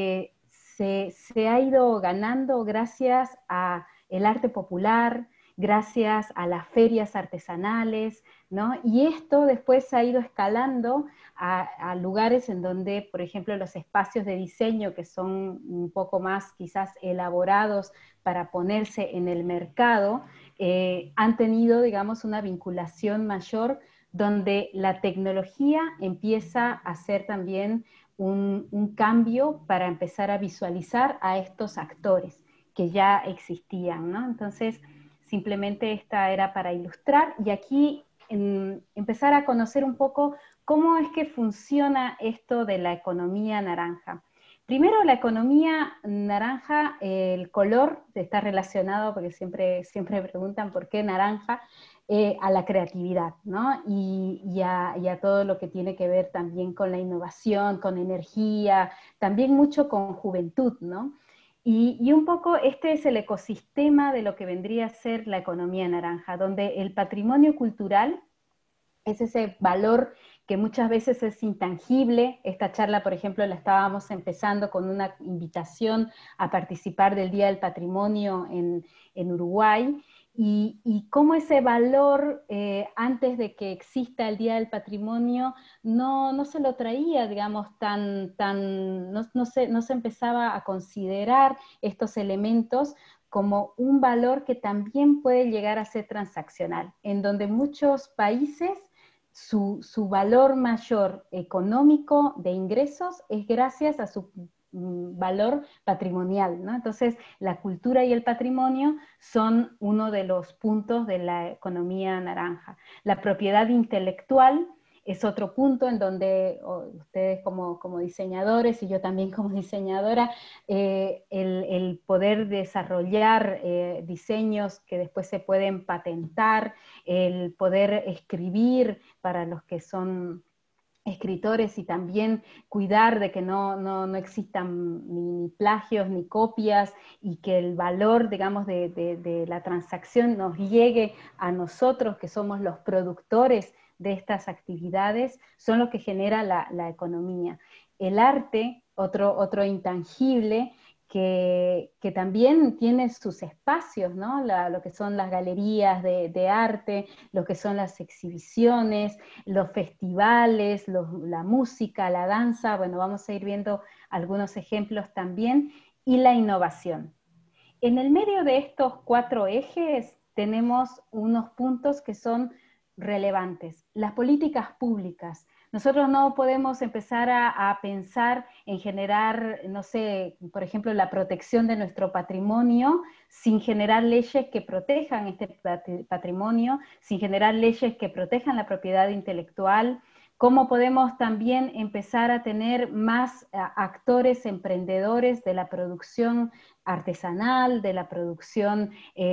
se ha ido ganando gracias al arte popular, gracias a las ferias artesanales, ¿no? Y esto después ha ido escalando a lugares en donde, por ejemplo, los espacios de diseño, que son un poco más quizás elaborados para ponerse en el mercado, han tenido, digamos, una vinculación mayor, donde la tecnología empieza a ser también un cambio para empezar a visualizar a estos actores que ya existían, ¿no? Entonces, simplemente esta era para ilustrar, y aquí empezar a conocer un poco cómo es que funciona esto de la economía naranja. Primero, la economía naranja, el color está relacionado, porque siempre preguntan por qué naranja, a la creatividad, ¿no? Y a todo lo que tiene que ver también con la innovación, con energía, también mucho con juventud, ¿no? Y un poco este es el ecosistema de lo que vendría a ser la economía naranja, donde el patrimonio cultural es ese valor que muchas veces es intangible. Esta charla, por ejemplo, la estábamos empezando con una invitación a participar del Día del Patrimonio en Uruguay, y cómo ese valor, antes de que exista el Día del Patrimonio, no se lo traía, digamos, no se empezaba a considerar estos elementos como un valor que también puede llegar a ser transaccional, en donde muchos países su valor mayor económico de ingresos es gracias a su valor patrimonial, ¿no? Entonces, la cultura y el patrimonio son uno de los puntos de la economía naranja. La propiedad intelectual es otro punto en donde ustedes como diseñadores y yo también como diseñadora, el poder desarrollar diseños que después se pueden patentar, el poder escribir para los que son escritores y también cuidar de que no existan ni plagios ni copias y que el valor, digamos, de la transacción nos llegue a nosotros, que somos los productores de estas actividades, son los que genera la economía. El arte, otro intangible, que también tiene sus espacios, ¿no? Lo que son las galerías de arte, lo que son las exhibiciones, los festivales, la música, la danza, bueno, vamos a ir viendo algunos ejemplos también, y la innovación. En el medio de estos 4 ejes tenemos unos puntos que son relevantes. Las políticas públicas. Nosotros no podemos empezar a pensar en generar, no sé, por ejemplo, la protección de nuestro patrimonio sin generar leyes que protejan este patrimonio, sin generar leyes que protejan la propiedad intelectual. ¿Cómo podemos también empezar a tener más actores emprendedores de la producción artesanal, de la producción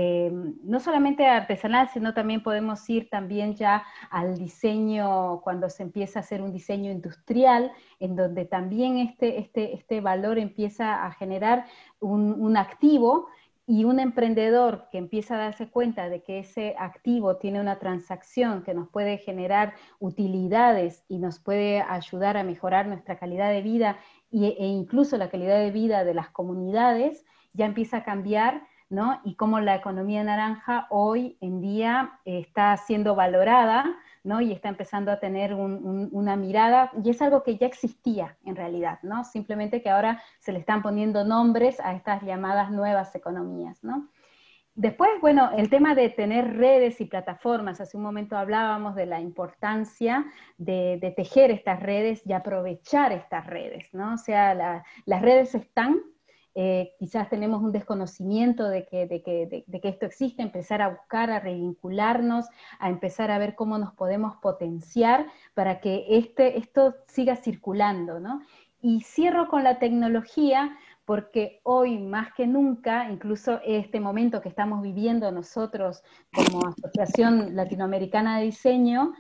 no solamente artesanal, sino también podemos ir también ya al diseño, cuando se empieza a hacer un diseño industrial, en donde también este valor empieza a generar un activo, y un emprendedor que empieza a darse cuenta de que ese activo tiene una transacción que nos puede generar utilidades y nos puede ayudar a mejorar nuestra calidad de vida e incluso la calidad de vida de las comunidades, ya empieza a cambiar, ¿no? Y cómo la economía naranja hoy en día está siendo valorada, ¿no? Y está empezando a tener una mirada, y es algo que ya existía en realidad, ¿no? Simplemente que ahora se le están poniendo nombres a estas llamadas nuevas economías, ¿no? Después, bueno, el tema de tener redes y plataformas, hace un momento hablábamos de la importancia de tejer estas redes y aprovechar estas redes, ¿no? O sea, las redes están, quizás tenemos un desconocimiento de que esto existe, empezar a buscar, a revincularnos, a empezar a ver cómo nos podemos potenciar para que esto siga circulando, ¿no? Y cierro con la tecnología, porque hoy más que nunca, incluso este momento que estamos viviendo nosotros como Asociación Latinoamericana de Diseño,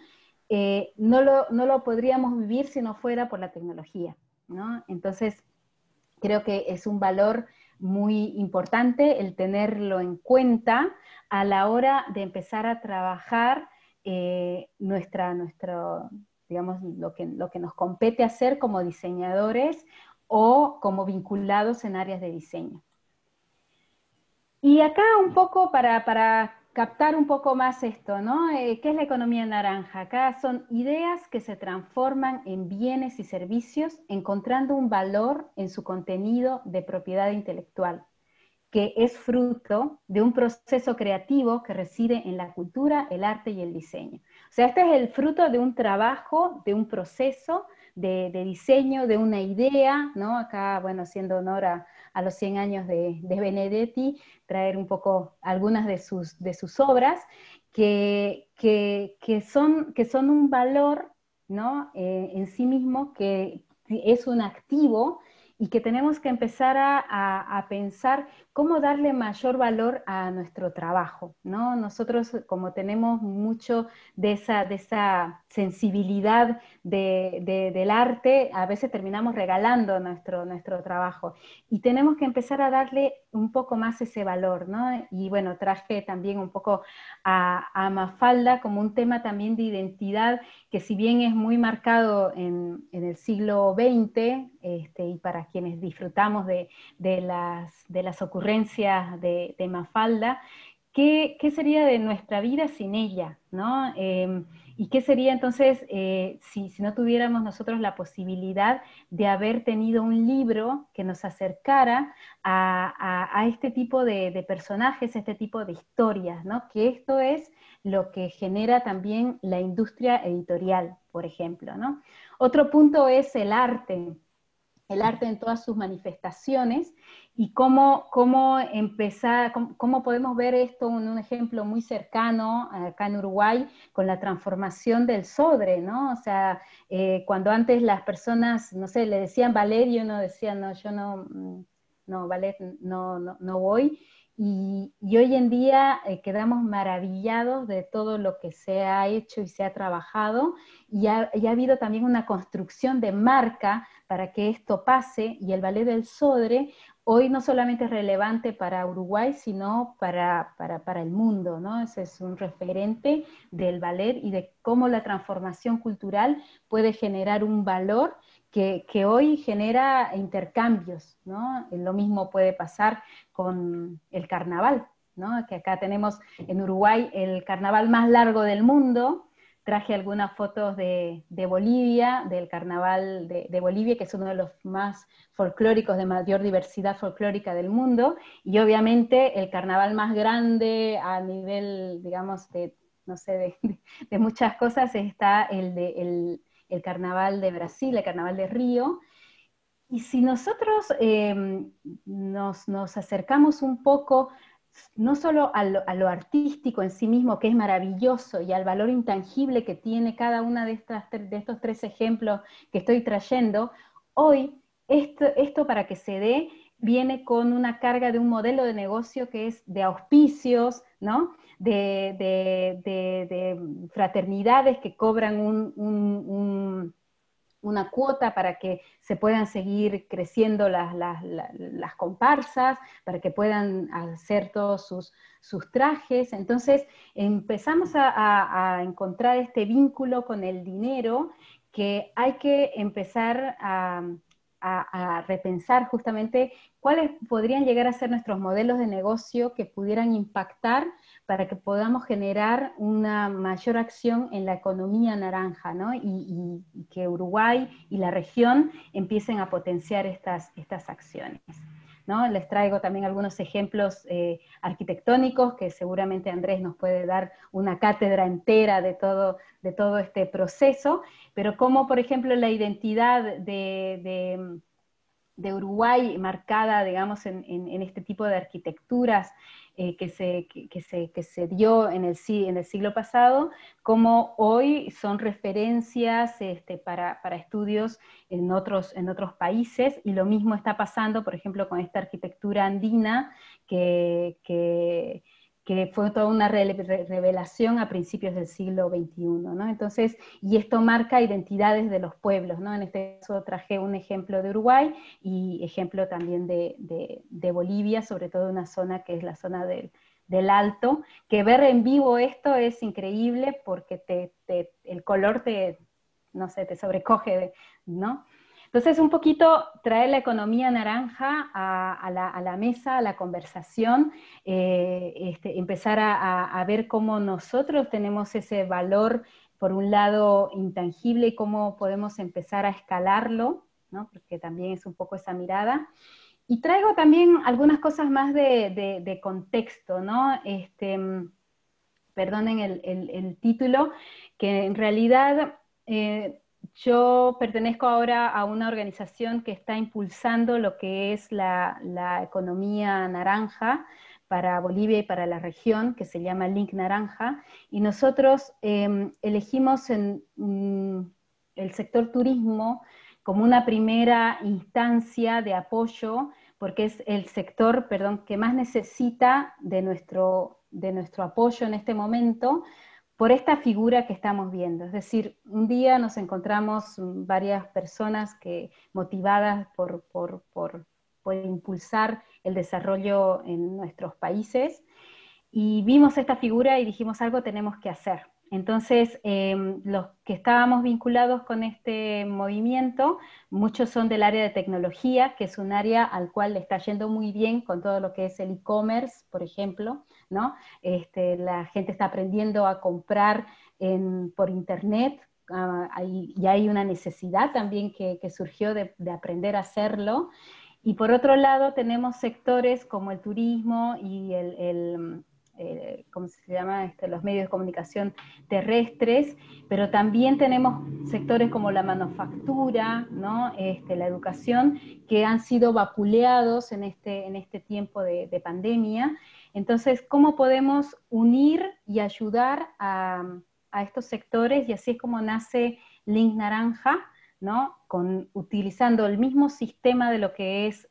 no lo podríamos vivir si no fuera por la tecnología, ¿no? Entonces, creo que es un valor muy importante el tenerlo en cuenta a la hora de empezar a trabajar digamos, lo que nos compete hacer como diseñadores o como vinculados en áreas de diseño. Y acá un poco para captar un poco más esto, ¿no? ¿Qué es la economía naranja? Acá son ideas que se transforman en bienes y servicios encontrando un valor en su contenido de propiedad intelectual, que es fruto de un proceso creativo que reside en la cultura, el arte y el diseño. O sea, este es el fruto de un trabajo, de un proceso de diseño, de una idea, ¿no? Acá, bueno, haciendo honor a los 100 años de Benedetti, traer un poco algunas de sus obras, que son un valor, ¿no? En sí mismo, que es un activo, y que tenemos que empezar a pensar cómo darle mayor valor a nuestro trabajo, ¿no? Nosotros, como tenemos mucho de esa sensibilidad del arte, a veces terminamos regalando nuestro trabajo, y tenemos que empezar a darle un poco más ese valor, ¿no? Y bueno, traje también un poco a Mafalda como un tema también de identidad, que si bien es muy marcado en el siglo XX, y para quienes disfrutamos de las ocurrencias de Mafalda, ¿qué sería de nuestra vida sin ella, ¿no? ¿Y qué sería entonces si no tuviéramos nosotros la posibilidad de haber tenido un libro que nos acercara a este tipo de personajes, este tipo de historias, ¿no? Que esto es lo que genera también la industria editorial, por ejemplo, ¿no? Otro punto es el arte en todas sus manifestaciones, y cómo empezar, cómo podemos ver esto en un ejemplo muy cercano acá en Uruguay, con la transformación del Sodre, ¿no? O sea, cuando antes las personas, no sé, le decían ballet y uno decía, no, yo no ballet no voy, y hoy en día quedamos maravillados de todo lo que se ha hecho y se ha trabajado, y ha habido también una construcción de marca para que esto pase, y el Ballet del Sodre hoy no solamente es relevante para Uruguay, sino para el mundo, ¿no? Ese es un referente del ballet y de cómo la transformación cultural puede generar un valor que hoy genera intercambios, ¿no? Lo mismo puede pasar con el carnaval, ¿no? Que acá tenemos en Uruguay el carnaval más largo del mundo. Traje algunas fotos de Bolivia, del carnaval de Bolivia, que es uno de los más folclóricos, de mayor diversidad folclórica del mundo, y obviamente el carnaval más grande a nivel, digamos, no sé, de muchas cosas, está el carnaval de Brasil, el carnaval de Río. Y si nosotros nos acercamos un poco, no solo a lo artístico en sí mismo, que es maravilloso, y al valor intangible que tiene cada una de estos tres ejemplos que estoy trayendo, hoy esto para que se dé viene con una carga de un modelo de negocio que es de auspicios, ¿no? De fraternidades que cobran una cuota para que se puedan seguir creciendo las comparsas, para que puedan hacer todos sus trajes. Entonces empezamos a encontrar este vínculo con el dinero, que hay que empezar a repensar justamente cuáles podrían llegar a ser nuestros modelos de negocio que pudieran impactar para que podamos generar una mayor acción en la economía naranja, ¿no? Y que Uruguay y la región empiecen a potenciar estas acciones, ¿no? Les traigo también algunos ejemplos arquitectónicos, que seguramente Andrés nos puede dar una cátedra entera de todo este proceso, pero como por ejemplo la identidad de Uruguay marcada, digamos, en este tipo de arquitecturas que se dio en el siglo pasado, como hoy son referencias para estudios en otros países, y lo mismo está pasando, por ejemplo, con esta arquitectura andina, que fue toda una revelación a principios del siglo XXI, ¿no? Entonces, y esto marca identidades de los pueblos, ¿no? En este caso traje un ejemplo de Uruguay y ejemplo también de Bolivia, sobre todo una zona que es la zona del Alto, que ver en vivo esto es increíble porque el color no sé, te sobrecoge, ¿no? Entonces, un poquito traer la economía naranja a la mesa, a la conversación, empezar a ver cómo nosotros tenemos ese valor, por un lado, intangible, y cómo podemos empezar a escalarlo, ¿no? Porque también es un poco esa mirada. Y traigo también algunas cosas más de contexto, ¿no? Perdonen el título, que en realidad yo pertenezco ahora a una organización que está impulsando lo que es la economía naranja para Bolivia y para la región, que se llama Link Naranja, y nosotros elegimos el sector turismo como una primera instancia de apoyo, porque es el sector, que más necesita de nuestro apoyo en este momento, por esta figura que estamos viendo. Es decir, un día nos encontramos varias personas motivadas por impulsar el desarrollo en nuestros países, y vimos esta figura y dijimos, algo tenemos que hacer. Entonces, los que estábamos vinculados con este movimiento, muchos son del área de tecnología, que es un área al cual le está yendo muy bien con todo lo que es el e-commerce, por ejemplo, ¿no? La gente está aprendiendo a comprar por internet, y hay una necesidad también que surgió de aprender a hacerlo. Y por otro lado tenemos sectores como el turismo y ¿cómo se llama? Los medios de comunicación terrestres, pero también tenemos sectores como la manufactura, ¿no? La educación, que han sido vapuleados en este tiempo de pandemia. Entonces, ¿cómo podemos unir y ayudar a estos sectores? Y así es como nace Link Naranja, ¿no? Utilizando el mismo sistema de lo que es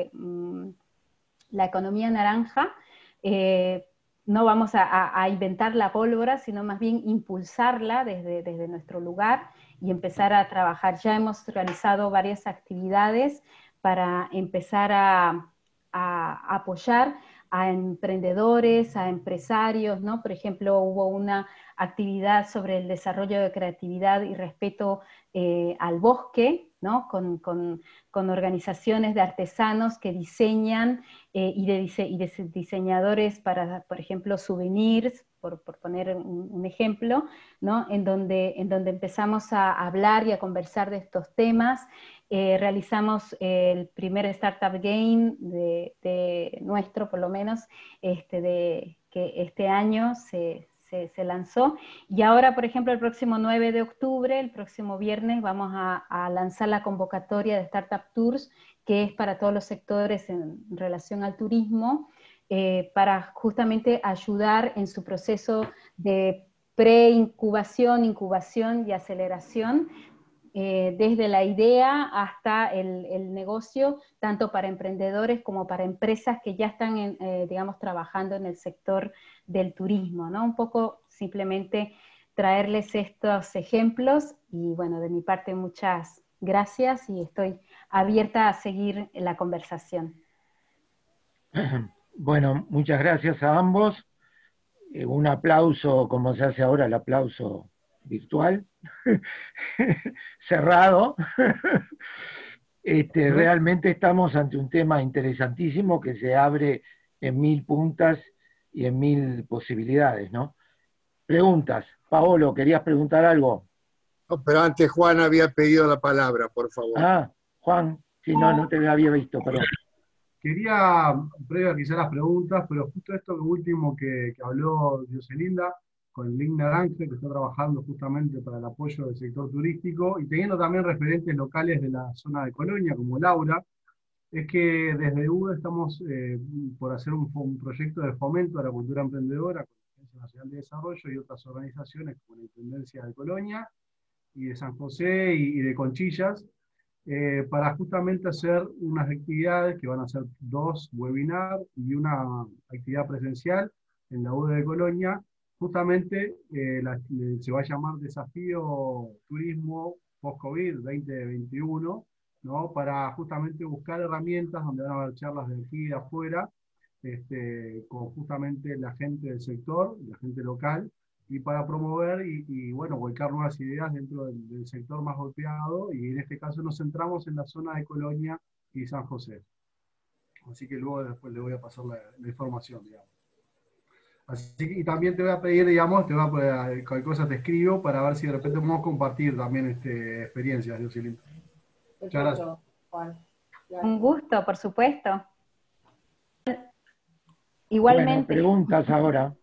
la economía naranja. No vamos a inventar la pólvora, sino más bien impulsarla desde nuestro lugar y empezar a trabajar. Ya hemos realizado varias actividades para empezar a apoyar a emprendedores, a empresarios, ¿no? Por ejemplo, hubo una actividad sobre el desarrollo de creatividad y respeto al bosque, ¿no? Con organizaciones de artesanos que diseñan y de diseñadores para, por ejemplo, souvenirs, por poner un ejemplo, ¿no? en donde empezamos a hablar y a conversar de estos temas. Realizamos el primer Startup Game de nuestro, por lo menos, que este año se lanzó, y ahora, por ejemplo, el próximo 9 de octubre, el próximo viernes, vamos a lanzar la convocatoria de Startup Tours, que es para todos los sectores en relación al turismo, para justamente ayudar en su proceso de pre-incubación, incubación y aceleración, desde la idea hasta el negocio, tanto para emprendedores como para empresas que ya están, digamos, trabajando en el sector del turismo, ¿no? Un poco simplemente traerles estos ejemplos, y bueno, de mi parte muchas gracias, y estoy abierta a seguir la conversación. Bueno, muchas gracias a ambos. Un aplauso, como se hace ahora, el aplauso virtual, cerrado. Realmente estamos ante un tema interesantísimo que se abre en 1000 puntas y en 1000 posibilidades, ¿no? Preguntas. Paolo, ¿querías preguntar algo? No, pero antes Juan había pedido la palabra, por favor. Ah, Juan, si no te había visto, perdón. Quería, previo quizás las preguntas, pero justo esto último que habló Dioselinda, con el Link Naranja, que está trabajando justamente para el apoyo del sector turístico, y teniendo también referentes locales de la zona de Colonia, como Laura, es que desde UDE estamos por hacer un proyecto de fomento a la cultura emprendedora con la Agencia Nacional de Desarrollo y otras organizaciones como la Intendencia de Colonia y de San José y de Conchillas, para justamente hacer unas actividades que van a ser 2 webinars y una actividad presencial en la UDE de Colonia. Justamente se va a llamar Desafío Turismo Post-COVID 2021, ¿no? Para justamente buscar herramientas donde van a haber charlas de aquí y de afuera, con justamente la gente del sector, la gente local, y para promover y bueno, volcar nuevas ideas dentro del sector más golpeado, y en este caso nos centramos en la zona de Colonia y San José. Así que luego después le voy a pasar la información, digamos. Así que, y también te voy a pedir, digamos, cualquier cosa te escribo para ver si de repente podemos compartir también experiencias, Dioselinda. Muchas gracias. Juan. Un gusto, por supuesto. Igualmente. Bueno, preguntas ahora.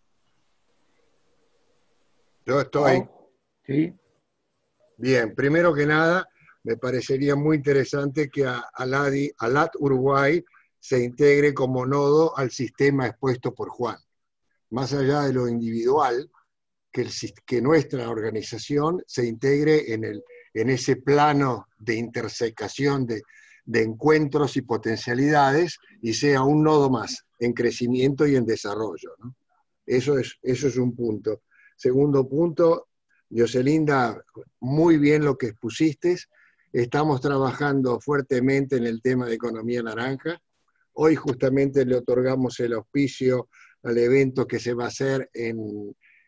Yo estoy. Sí. Bien, primero que nada, me parecería muy interesante que ALAT Uruguay se integre como nodo al sistema expuesto por Juan. Más allá de lo individual, que nuestra organización se integre en ese plano de intersecación de encuentros y potencialidades, y sea un nodo más en crecimiento y en desarrollo, ¿no? Eso es un punto. Segundo punto, Dioselinda, muy bien lo que expusiste. Estamos trabajando fuertemente en el tema de economía naranja. Hoy justamente le otorgamos el auspicio al evento que se va a hacer en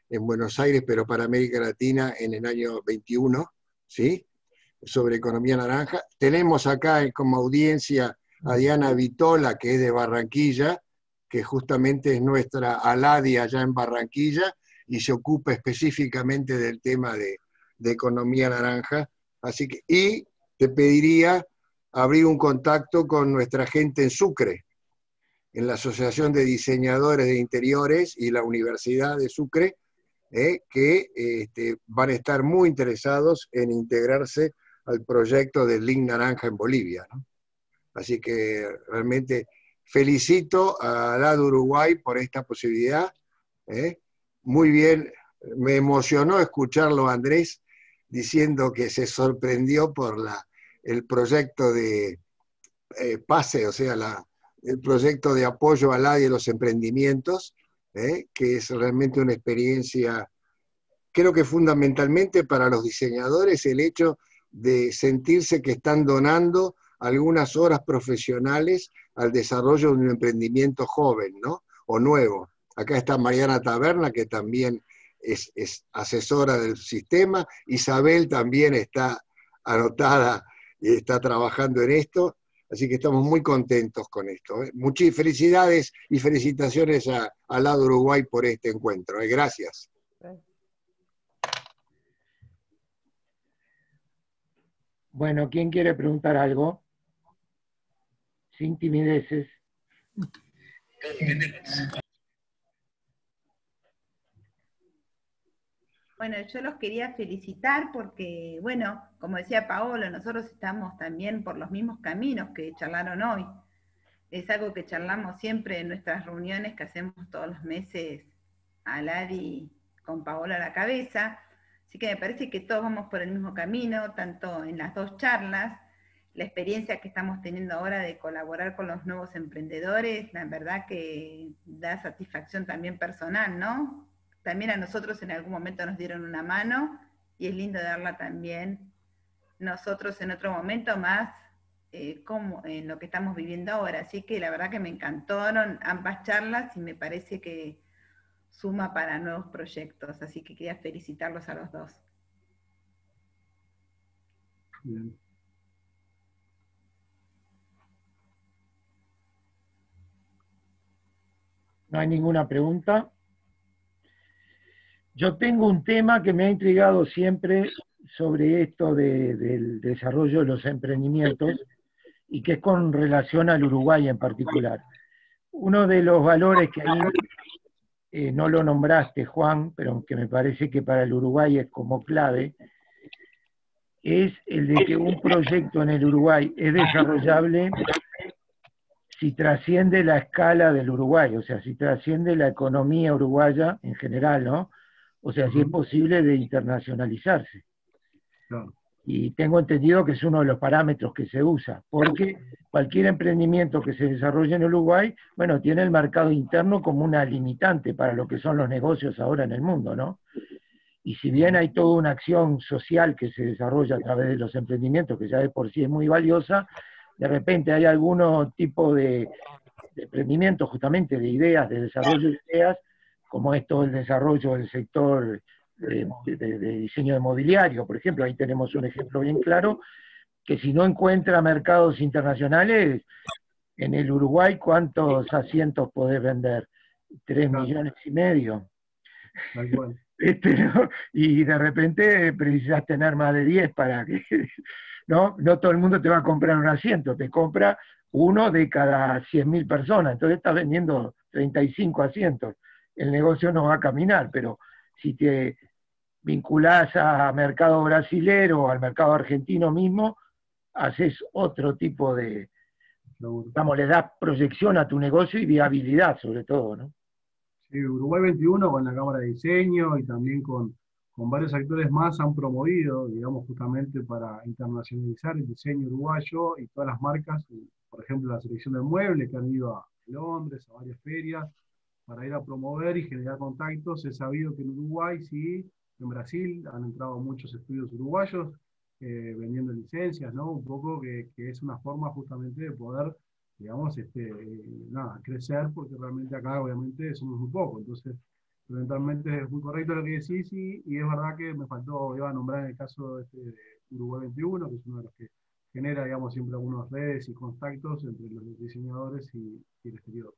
en Buenos Aires, pero para América Latina en el año 21, ¿sí? Sobre economía naranja. Tenemos acá como audiencia a Diana Vitola, que es de Barranquilla, que justamente es nuestra Aladi allá en Barranquilla, y se ocupa específicamente del tema de economía naranja. Así que, y te pediría abrir un contacto con nuestra gente en Sucre, en la Asociación de Diseñadores de Interiores y la Universidad de Sucre, que van a estar muy interesados en integrarse al proyecto del Link Naranja en Bolivia, ¿no? Así que realmente felicito a la de Uruguay por esta posibilidad. Muy bien, me emocionó escucharlo, Andrés, diciendo que se sorprendió por el proyecto de PASE, o sea, el proyecto de apoyo al ADI y los emprendimientos, que es realmente una experiencia, creo que fundamentalmente para los diseñadores, el hecho de sentirse que están donando algunas horas profesionales al desarrollo de un emprendimiento joven, ¿no? O nuevo. Acá está Mariana Taberna, que también es asesora del sistema. Isabel también está anotada y está trabajando en esto. Así que estamos muy contentos con esto. Muchas felicidades y felicitaciones a Lado Uruguay por este encuentro. Gracias. Bueno, ¿quién quiere preguntar algo? Sin timideces. Bueno, yo los quería felicitar porque, bueno, como decía Paolo, nosotros estamos también por los mismos caminos que charlaron hoy. Es algo que charlamos siempre en nuestras reuniones que hacemos todos los meses a Ladi con Paolo a la cabeza. Así que me parece que todos vamos por el mismo camino, tanto en las dos charlas. La experiencia que estamos teniendo ahora de colaborar con los nuevos emprendedores, la verdad que da satisfacción también personal, ¿no? También a nosotros en algún momento nos dieron una mano y es lindo darla también nosotros en otro momento más como en lo que estamos viviendo ahora. Así que la verdad que me encantaron ambas charlas y me parece que suma para nuevos proyectos. Así que quería felicitarlos a los dos. Bien. ¿No hay ninguna pregunta? Yo tengo un tema que me ha intrigado siempre sobre esto del desarrollo de los emprendimientos y que es con relación al Uruguay en particular. Uno de los valores que ahí no lo nombraste, Juan, pero que me parece que para el Uruguay es como clave, es el de que un proyecto en el Uruguay es desarrollable si trasciende la escala del Uruguay, o sea, si trasciende la economía uruguaya en general, ¿no? O sea, si es posible de internacionalizarse. Claro. Y tengo entendido que es uno de los parámetros que se usa, porque cualquier emprendimiento que se desarrolle en Uruguay, bueno, tiene el mercado interno como una limitante para lo que son los negocios ahora en el mundo, ¿no? Y si bien hay toda una acción social que se desarrolla a través de los emprendimientos, que ya de por sí es muy valiosa, de repente hay algún tipo de emprendimiento justamente de ideas, de desarrollo de ideas, como es todo el desarrollo del sector de diseño de mobiliario, por ejemplo. Ahí tenemos un ejemplo bien claro, que si no encuentra mercados internacionales, en el Uruguay, ¿cuántos asientos podés vender? 3,5 millones. ¿No? Y de repente precisas tener más de 10 para que... ¿no? No todo el mundo te va a comprar un asiento, te compra uno de cada 100.000 personas, entonces estás vendiendo 35 asientos. El negocio no va a caminar, pero si te vinculás a mercado brasilero o al mercado argentino mismo, haces otro tipo de, vamos, le das proyección a tu negocio y viabilidad sobre todo, ¿no? Sí, Uruguay 21 con la Cámara de Diseño y también con varios actores más han promovido, digamos, justamente para internacionalizar el diseño uruguayo y todas las marcas, por ejemplo, la selección de muebles que han ido a Londres, a varias ferias, para ir a promover y generar contactos. He sabido que en Uruguay, sí, en Brasil han entrado muchos estudios uruguayos vendiendo licencias, ¿no? Un poco que es una forma justamente de poder, digamos, crecer, porque realmente acá obviamente somos muy pocos. Entonces, Fundamentalmente es muy correcto lo que decís, y es verdad que me faltó, iba a nombrar en el caso de Uruguay 21, que es uno de los que genera, digamos, siempre algunas redes y contactos entre los diseñadores y el exterior.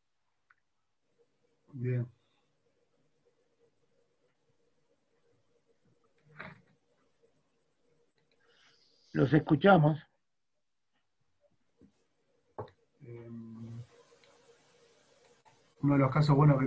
Bien. Los escuchamos. Uno de los casos, bueno,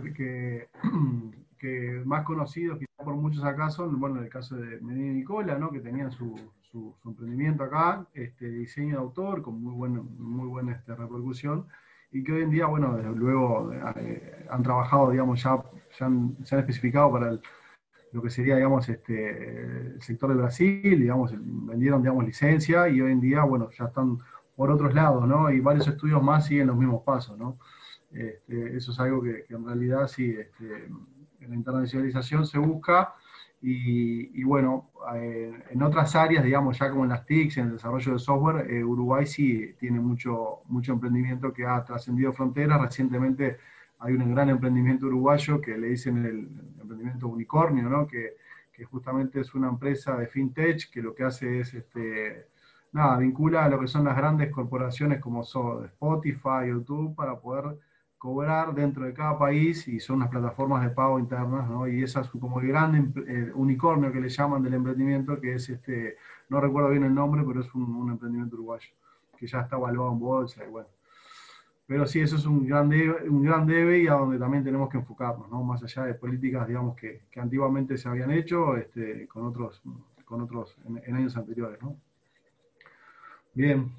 que más conocidos quizá por muchos acá son, bueno, el caso de Medina y Nicola, ¿no? Que tenían su emprendimiento acá, diseño de autor, con muy buena repercusión, y que hoy en día, bueno, desde luego han trabajado, digamos, se han especificado para lo que sería, digamos, el sector de Brasil, digamos, vendieron, digamos, licencia, y hoy en día, bueno, ya están por otros lados, ¿no? Y varios estudios más siguen los mismos pasos, ¿no? Eso es algo que en realidad sí, en la internacionalización se busca, y bueno, en otras áreas, digamos, ya como en las TICs, en el desarrollo de software, Uruguay sí tiene mucho emprendimiento que ha trascendido fronteras. Recientemente hay un gran emprendimiento uruguayo que le dicen el emprendimiento unicornio, ¿no? Que justamente es una empresa de fintech que lo que hace es, vincula a lo que son las grandes corporaciones como son Spotify, YouTube, para poder cobrar dentro de cada país, y son unas plataformas de pago internas, ¿no? Y esa es como el gran unicornio que le llaman del emprendimiento, que es no recuerdo bien el nombre, pero es un emprendimiento uruguayo, que ya está evaluado en bolsa, y bueno. Pero sí, eso es un gran debe y a donde también tenemos que enfocarnos, ¿no? Más allá de políticas, digamos, que antiguamente se habían hecho con otros en años anteriores, ¿no? Bien.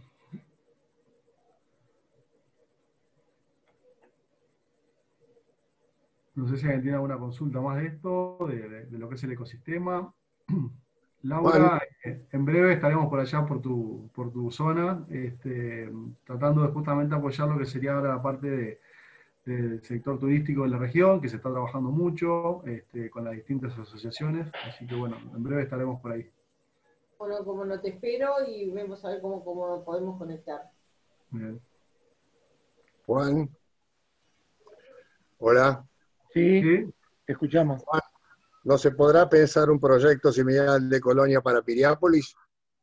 No sé si alguien tiene alguna consulta más de esto, de lo que es el ecosistema. Laura, en breve estaremos por allá, por tu zona, tratando de justamente apoyar lo que sería ahora la parte del sector turístico de la región, que se está trabajando mucho con las distintas asociaciones. Así que bueno, en breve estaremos por ahí. Bueno, como no te espero y vemos a ver cómo podemos conectar. Bien. Juan. Hola. Sí, te escuchamos. Juan, ¿no se podrá pensar un proyecto similar al de Colonia para Piriápolis?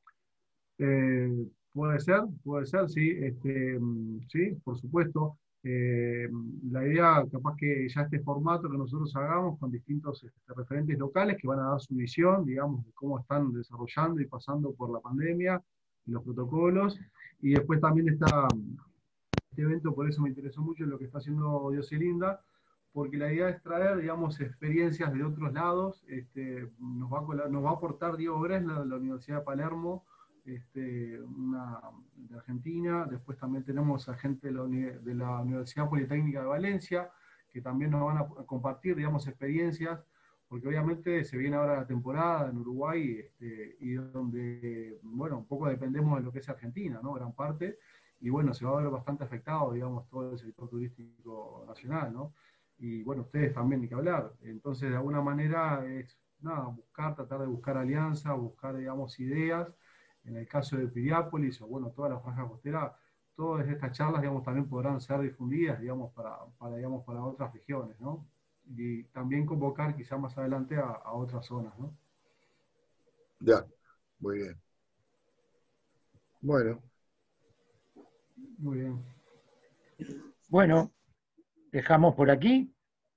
Puede ser, sí, sí, por supuesto. La idea, capaz que ya este formato que nosotros hagamos con distintos referentes locales que van a dar su visión, digamos, de cómo están desarrollando y pasando por la pandemia y los protocolos. Y después también está este evento, por eso me interesó mucho lo que está haciendo Dioselinda, porque la idea es traer, digamos, experiencias de otros lados. Nos va a aportar Diego Bresla de la Universidad de Palermo, una de Argentina. Después también tenemos a gente de la Universidad Politécnica de Valencia, que también nos van a compartir, digamos, experiencias, porque obviamente se viene ahora la temporada en Uruguay, y donde, bueno, un poco dependemos de lo que es Argentina, ¿no? Gran parte, y bueno, se va a ver bastante afectado, digamos, todo el sector turístico nacional, ¿no? Y bueno, ustedes también, ni que hablar. Entonces, de alguna manera es, nada, tratar de buscar alianzas, buscar, digamos, ideas. En el caso de Piriápolis, o bueno, toda la franja costera, todas estas charlas, digamos, también podrán ser difundidas, digamos, para otras regiones, ¿no? Y también convocar quizá más adelante a otras zonas, ¿no? Ya, muy bien. Bueno. Muy bien. Bueno, dejamos por aquí.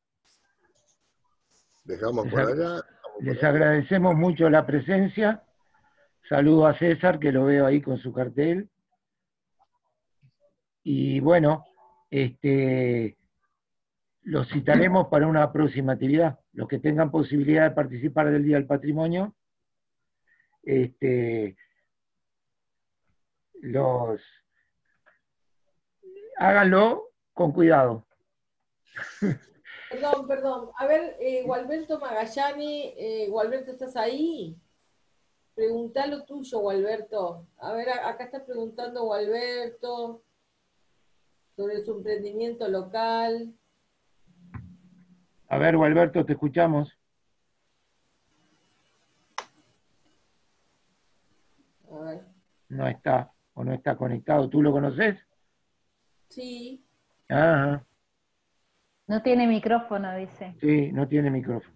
Dejamos por allá. Les agradecemos mucho la presencia. Saludo a César, que lo veo ahí con su cartel. Y bueno, los citaremos para una próxima actividad. Los que tengan posibilidad de participar del Día del Patrimonio, háganlo con cuidado. Perdón. A ver, Gualberto Magallani, Gualberto, ¿estás ahí? Preguntá lo tuyo, Gualberto. A ver, acá está preguntando Gualberto sobre su emprendimiento local. A ver, Gualberto, te escuchamos. A ver. No está, o no está conectado. ¿Tú lo conoces? Sí. Ajá. No tiene micrófono, dice. Sí, no tiene micrófono.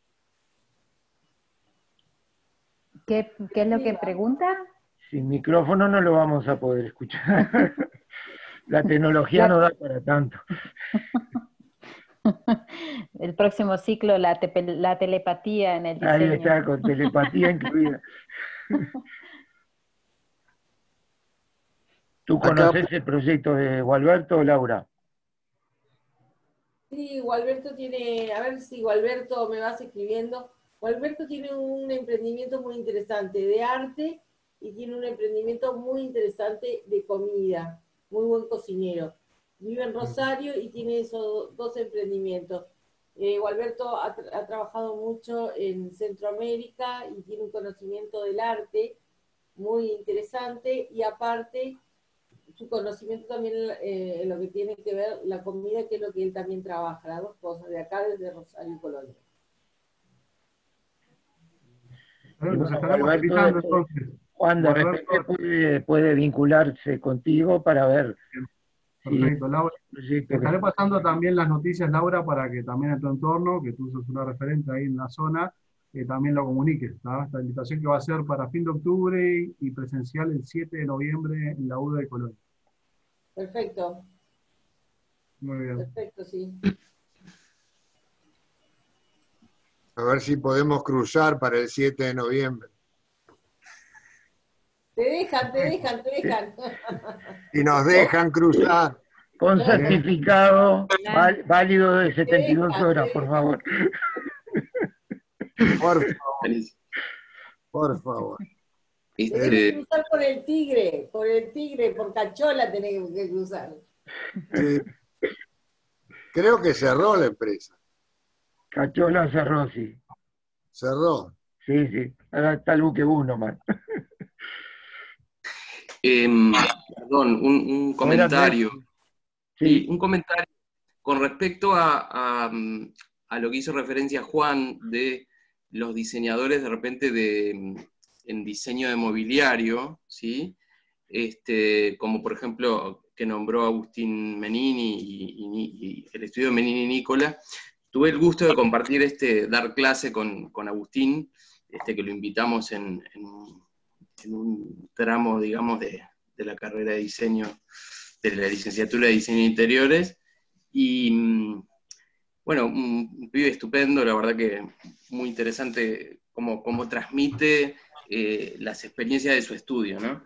¿Qué es lo que pregunta? Sin micrófono no lo vamos a poder escuchar. La tecnología no da para tanto. El próximo ciclo, la telepatía en el diseño. Ahí está, con telepatía incluida. ¿Tú conoces el proyecto de Gualberto, Laura? Sí, Gualberto tiene, a ver si Gualberto me vas escribiendo. Gualberto tiene un emprendimiento muy interesante de arte y tiene un emprendimiento muy interesante de comida, muy buen cocinero. Vive en Rosario y tiene esos dos emprendimientos. Gualberto ha trabajado mucho en Centroamérica y tiene un conocimiento del arte muy interesante y aparte su conocimiento también en lo que tiene que ver la comida, que es lo que él también trabaja, las dos cosas, de acá desde Rosario y Colonia. Nos estaremos invitando entonces. Juan, de repente puede vincularse contigo para ver. Perfecto, Laura. Te estaré pasando también las noticias, Laura, para que también en tu entorno, que tú sos una referente ahí en la zona, también lo comuniques. ¿Tá? Esta invitación que va a ser para fin de octubre y presencial el 7 de noviembre en la UDA de Colonia. Perfecto. Muy bien. Perfecto, sí. A ver si podemos cruzar para el 7 de noviembre. Te dejan. Y nos dejan cruzar. Con certificado válido de 72 horas, por favor. Por favor. Por favor. Tenés que cruzar por el Tigre, por Cachola tenés que cruzar. Sí. Creo que cerró la empresa. Cachola cerró, sí. Cerró. Sí. Ahora está el buque 1 más. Perdón, un comentario. Sí. Un comentario con respecto a lo que hizo referencia Juan de los diseñadores de repente en diseño de mobiliario, ¿sí? Como por ejemplo que nombró Agustín Menini y el estudio Menini Nicola. Tuve el gusto de compartir dar clase con Agustín, que lo invitamos en un tramo, digamos, de la carrera de diseño, de la licenciatura de diseño de interiores, y bueno, un pibe estupendo, la verdad que muy interesante cómo transmite las experiencias de su estudio, ¿no?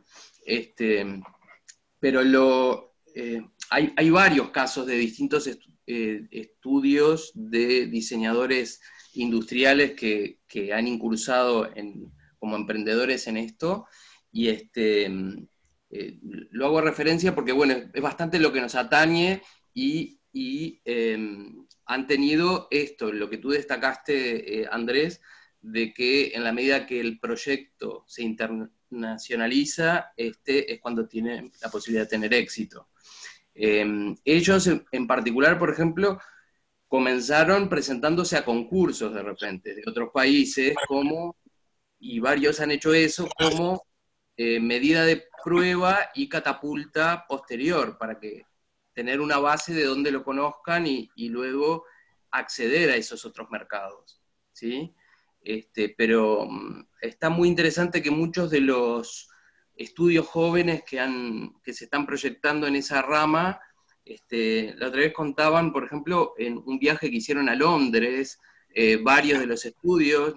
Pero hay varios casos de distintos estudios de diseñadores industriales que han incursado como emprendedores en esto, y lo hago referencia porque, bueno, es bastante lo que nos atañe y han tenido lo que tú destacaste, Andrés, de que en la medida que el proyecto se internacionaliza, es cuando tiene la posibilidad de tener éxito. Ellos, en particular, por ejemplo, comenzaron presentándose a concursos de repente, de otros países, y varios han hecho eso como medida de prueba y catapulta posterior, para tener una base de donde lo conozcan y luego acceder a esos otros mercados, ¿sí? Pero está muy interesante que muchos de los estudios jóvenes que se están proyectando en esa rama, la otra vez contaban, por ejemplo, en un viaje que hicieron a Londres, varios de los estudios,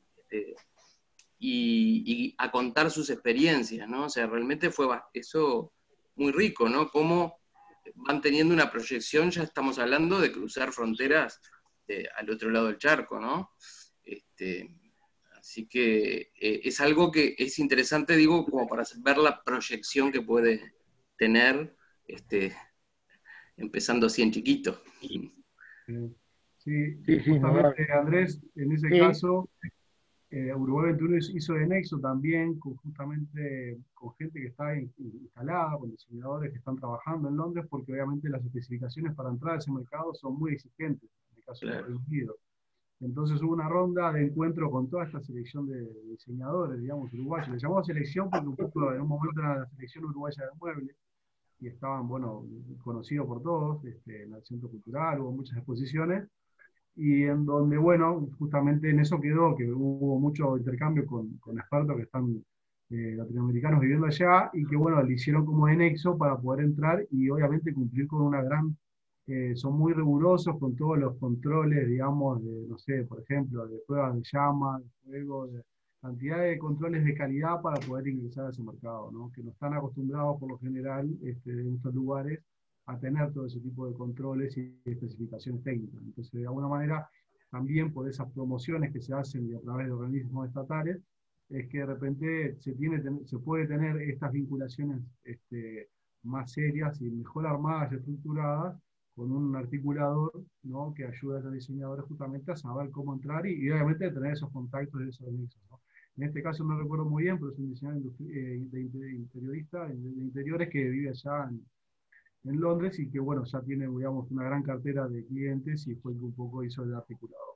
y a contar sus experiencias, ¿no? O sea, realmente fue eso muy rico, ¿no? Cómo van teniendo una proyección, ya estamos hablando de cruzar fronteras al otro lado del charco, ¿no? Así que es algo que es interesante, digo, como para ver la proyección que puede tener, empezando así en chiquito. Sí, justamente, Andrés, en ese caso, Uruguay 21 hizo de nexo también, justamente con gente que está instalada, con diseñadores que están trabajando en Londres, porque obviamente las especificaciones para entrar a ese mercado son muy exigentes, en el caso del Reino Unido. Entonces hubo una ronda de encuentro con toda esta selección de diseñadores, digamos, uruguayos. Le llamamos selección porque un poco en un momento era la selección uruguaya del mueble. y estaban, bueno, conocidos por todos, en el Centro Cultural, hubo muchas exposiciones, y en donde, bueno, justamente en eso quedó, que hubo mucho intercambio con expertos que están latinoamericanos viviendo allá, y que, bueno, le hicieron como de nexo para poder entrar y obviamente cumplir con una gran... son muy rigurosos con todos los controles, digamos, de, no sé, por ejemplo, de pruebas de llama, de fuego, de cantidad de controles de calidad para poder ingresar a ese mercado, ¿no? Que no están acostumbrados por lo general en estos lugares a tener todo ese tipo de controles y especificaciones técnicas. Entonces, de alguna manera, también por esas promociones que se hacen a través de organismos estatales, es que de repente se puede tener estas vinculaciones más serias y mejor armadas y estructuradas con un articulador, ¿no? Que ayuda a los diseñadores justamente a saber cómo entrar y obviamente tener esos contactos y esos nexos, ¿no? En este caso no recuerdo muy bien, pero es un diseñador interiorista, de interiores que vive allá en Londres y que, bueno, ya tiene, digamos, una gran cartera de clientes y fue que un poco hizo el articulador.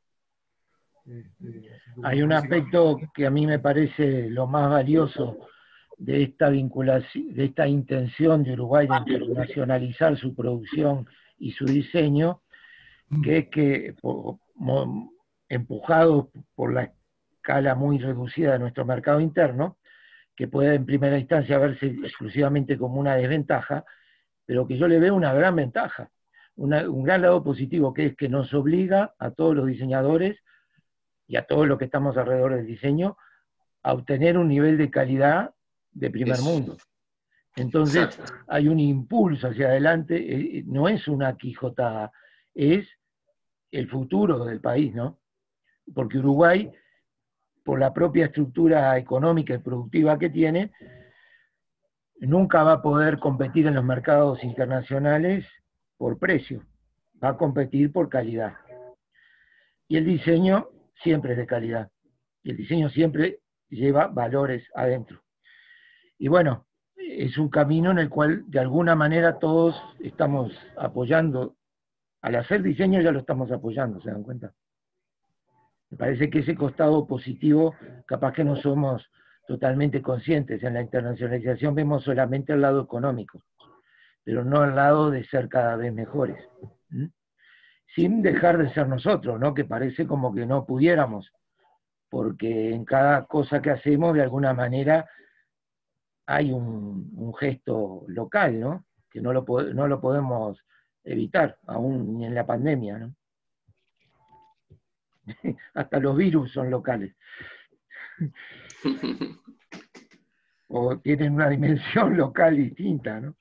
Hay un aspecto que a mí me parece lo más valioso de esta vinculación, de esta intención de Uruguay de internacionalizar su producción y su diseño, que es que, empujado por la escala muy reducida de nuestro mercado interno, que puede en primera instancia verse exclusivamente como una desventaja, pero que yo le veo una gran ventaja, un gran lado positivo, que es que nos obliga a todos los diseñadores y a todos los que estamos alrededor del diseño a obtener un nivel de calidad de primer mundo. Entonces, exacto, hay un impulso hacia adelante, no es una quijotada, es el futuro del país, ¿no? Porque Uruguay, por la propia estructura económica y productiva que tiene, nunca va a poder competir en los mercados internacionales por precio, va a competir por calidad. Y el diseño siempre es de calidad, y el diseño siempre lleva valores adentro. Y bueno, es un camino en el cual de alguna manera todos estamos apoyando, al hacer diseño ya lo estamos apoyando, ¿se dan cuenta? Me parece que ese costado positivo, capaz que no somos totalmente conscientes. En la internacionalización vemos solamente el lado económico, pero no el lado de ser cada vez mejores. ¿Mm? Sin dejar de ser nosotros, ¿no? Que parece como que no pudiéramos, porque en cada cosa que hacemos de alguna manera hay un gesto local, ¿no? Que no lo podemos evitar, aún ni en la pandemia, ¿no? Hasta los virus son locales. O tienen una dimensión local distinta, ¿no?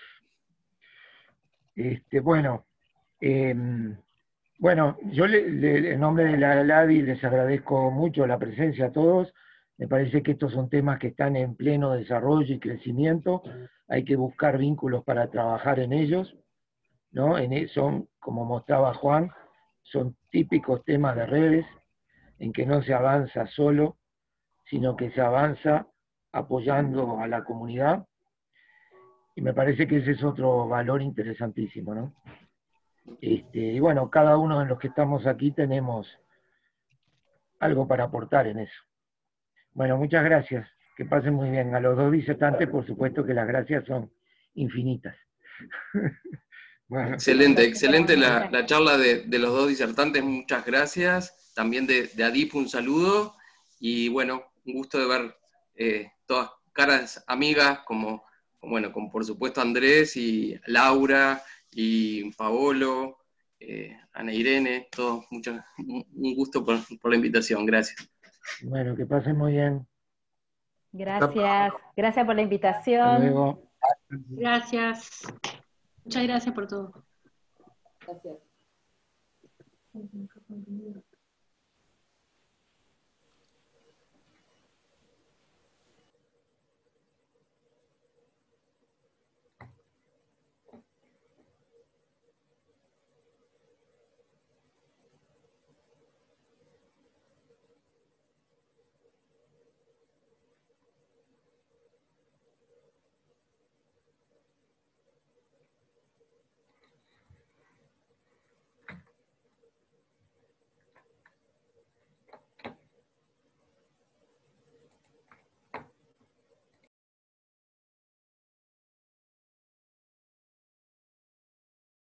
Bueno, yo en nombre de la LADI les agradezco mucho la presencia a todos. Me parece que estos son temas que están en pleno desarrollo y crecimiento. Hay que buscar vínculos para trabajar en ellos, ¿no? Son, como mostraba Juan, son típicos temas de redes en que no se avanza solo, sino que se avanza apoyando a la comunidad. Y me parece que ese es otro valor interesantísimo, ¿no? Y bueno, cada uno de los que estamos aquí tenemos algo para aportar en eso. Bueno, muchas gracias. Que pasen muy bien. A los dos disertantes, por supuesto que las gracias son infinitas. Bueno. Excelente la charla de los dos disertantes. Muchas gracias. También de ADIP un saludo. Y bueno, un gusto de ver todas caras amigas, como por supuesto Andrés y Laura y Paolo, Ana Irene, todos, un gusto por la invitación, gracias. Bueno, que pasen muy bien. Gracias por la invitación. Hasta luego. Gracias. Muchas gracias por todo. Gracias.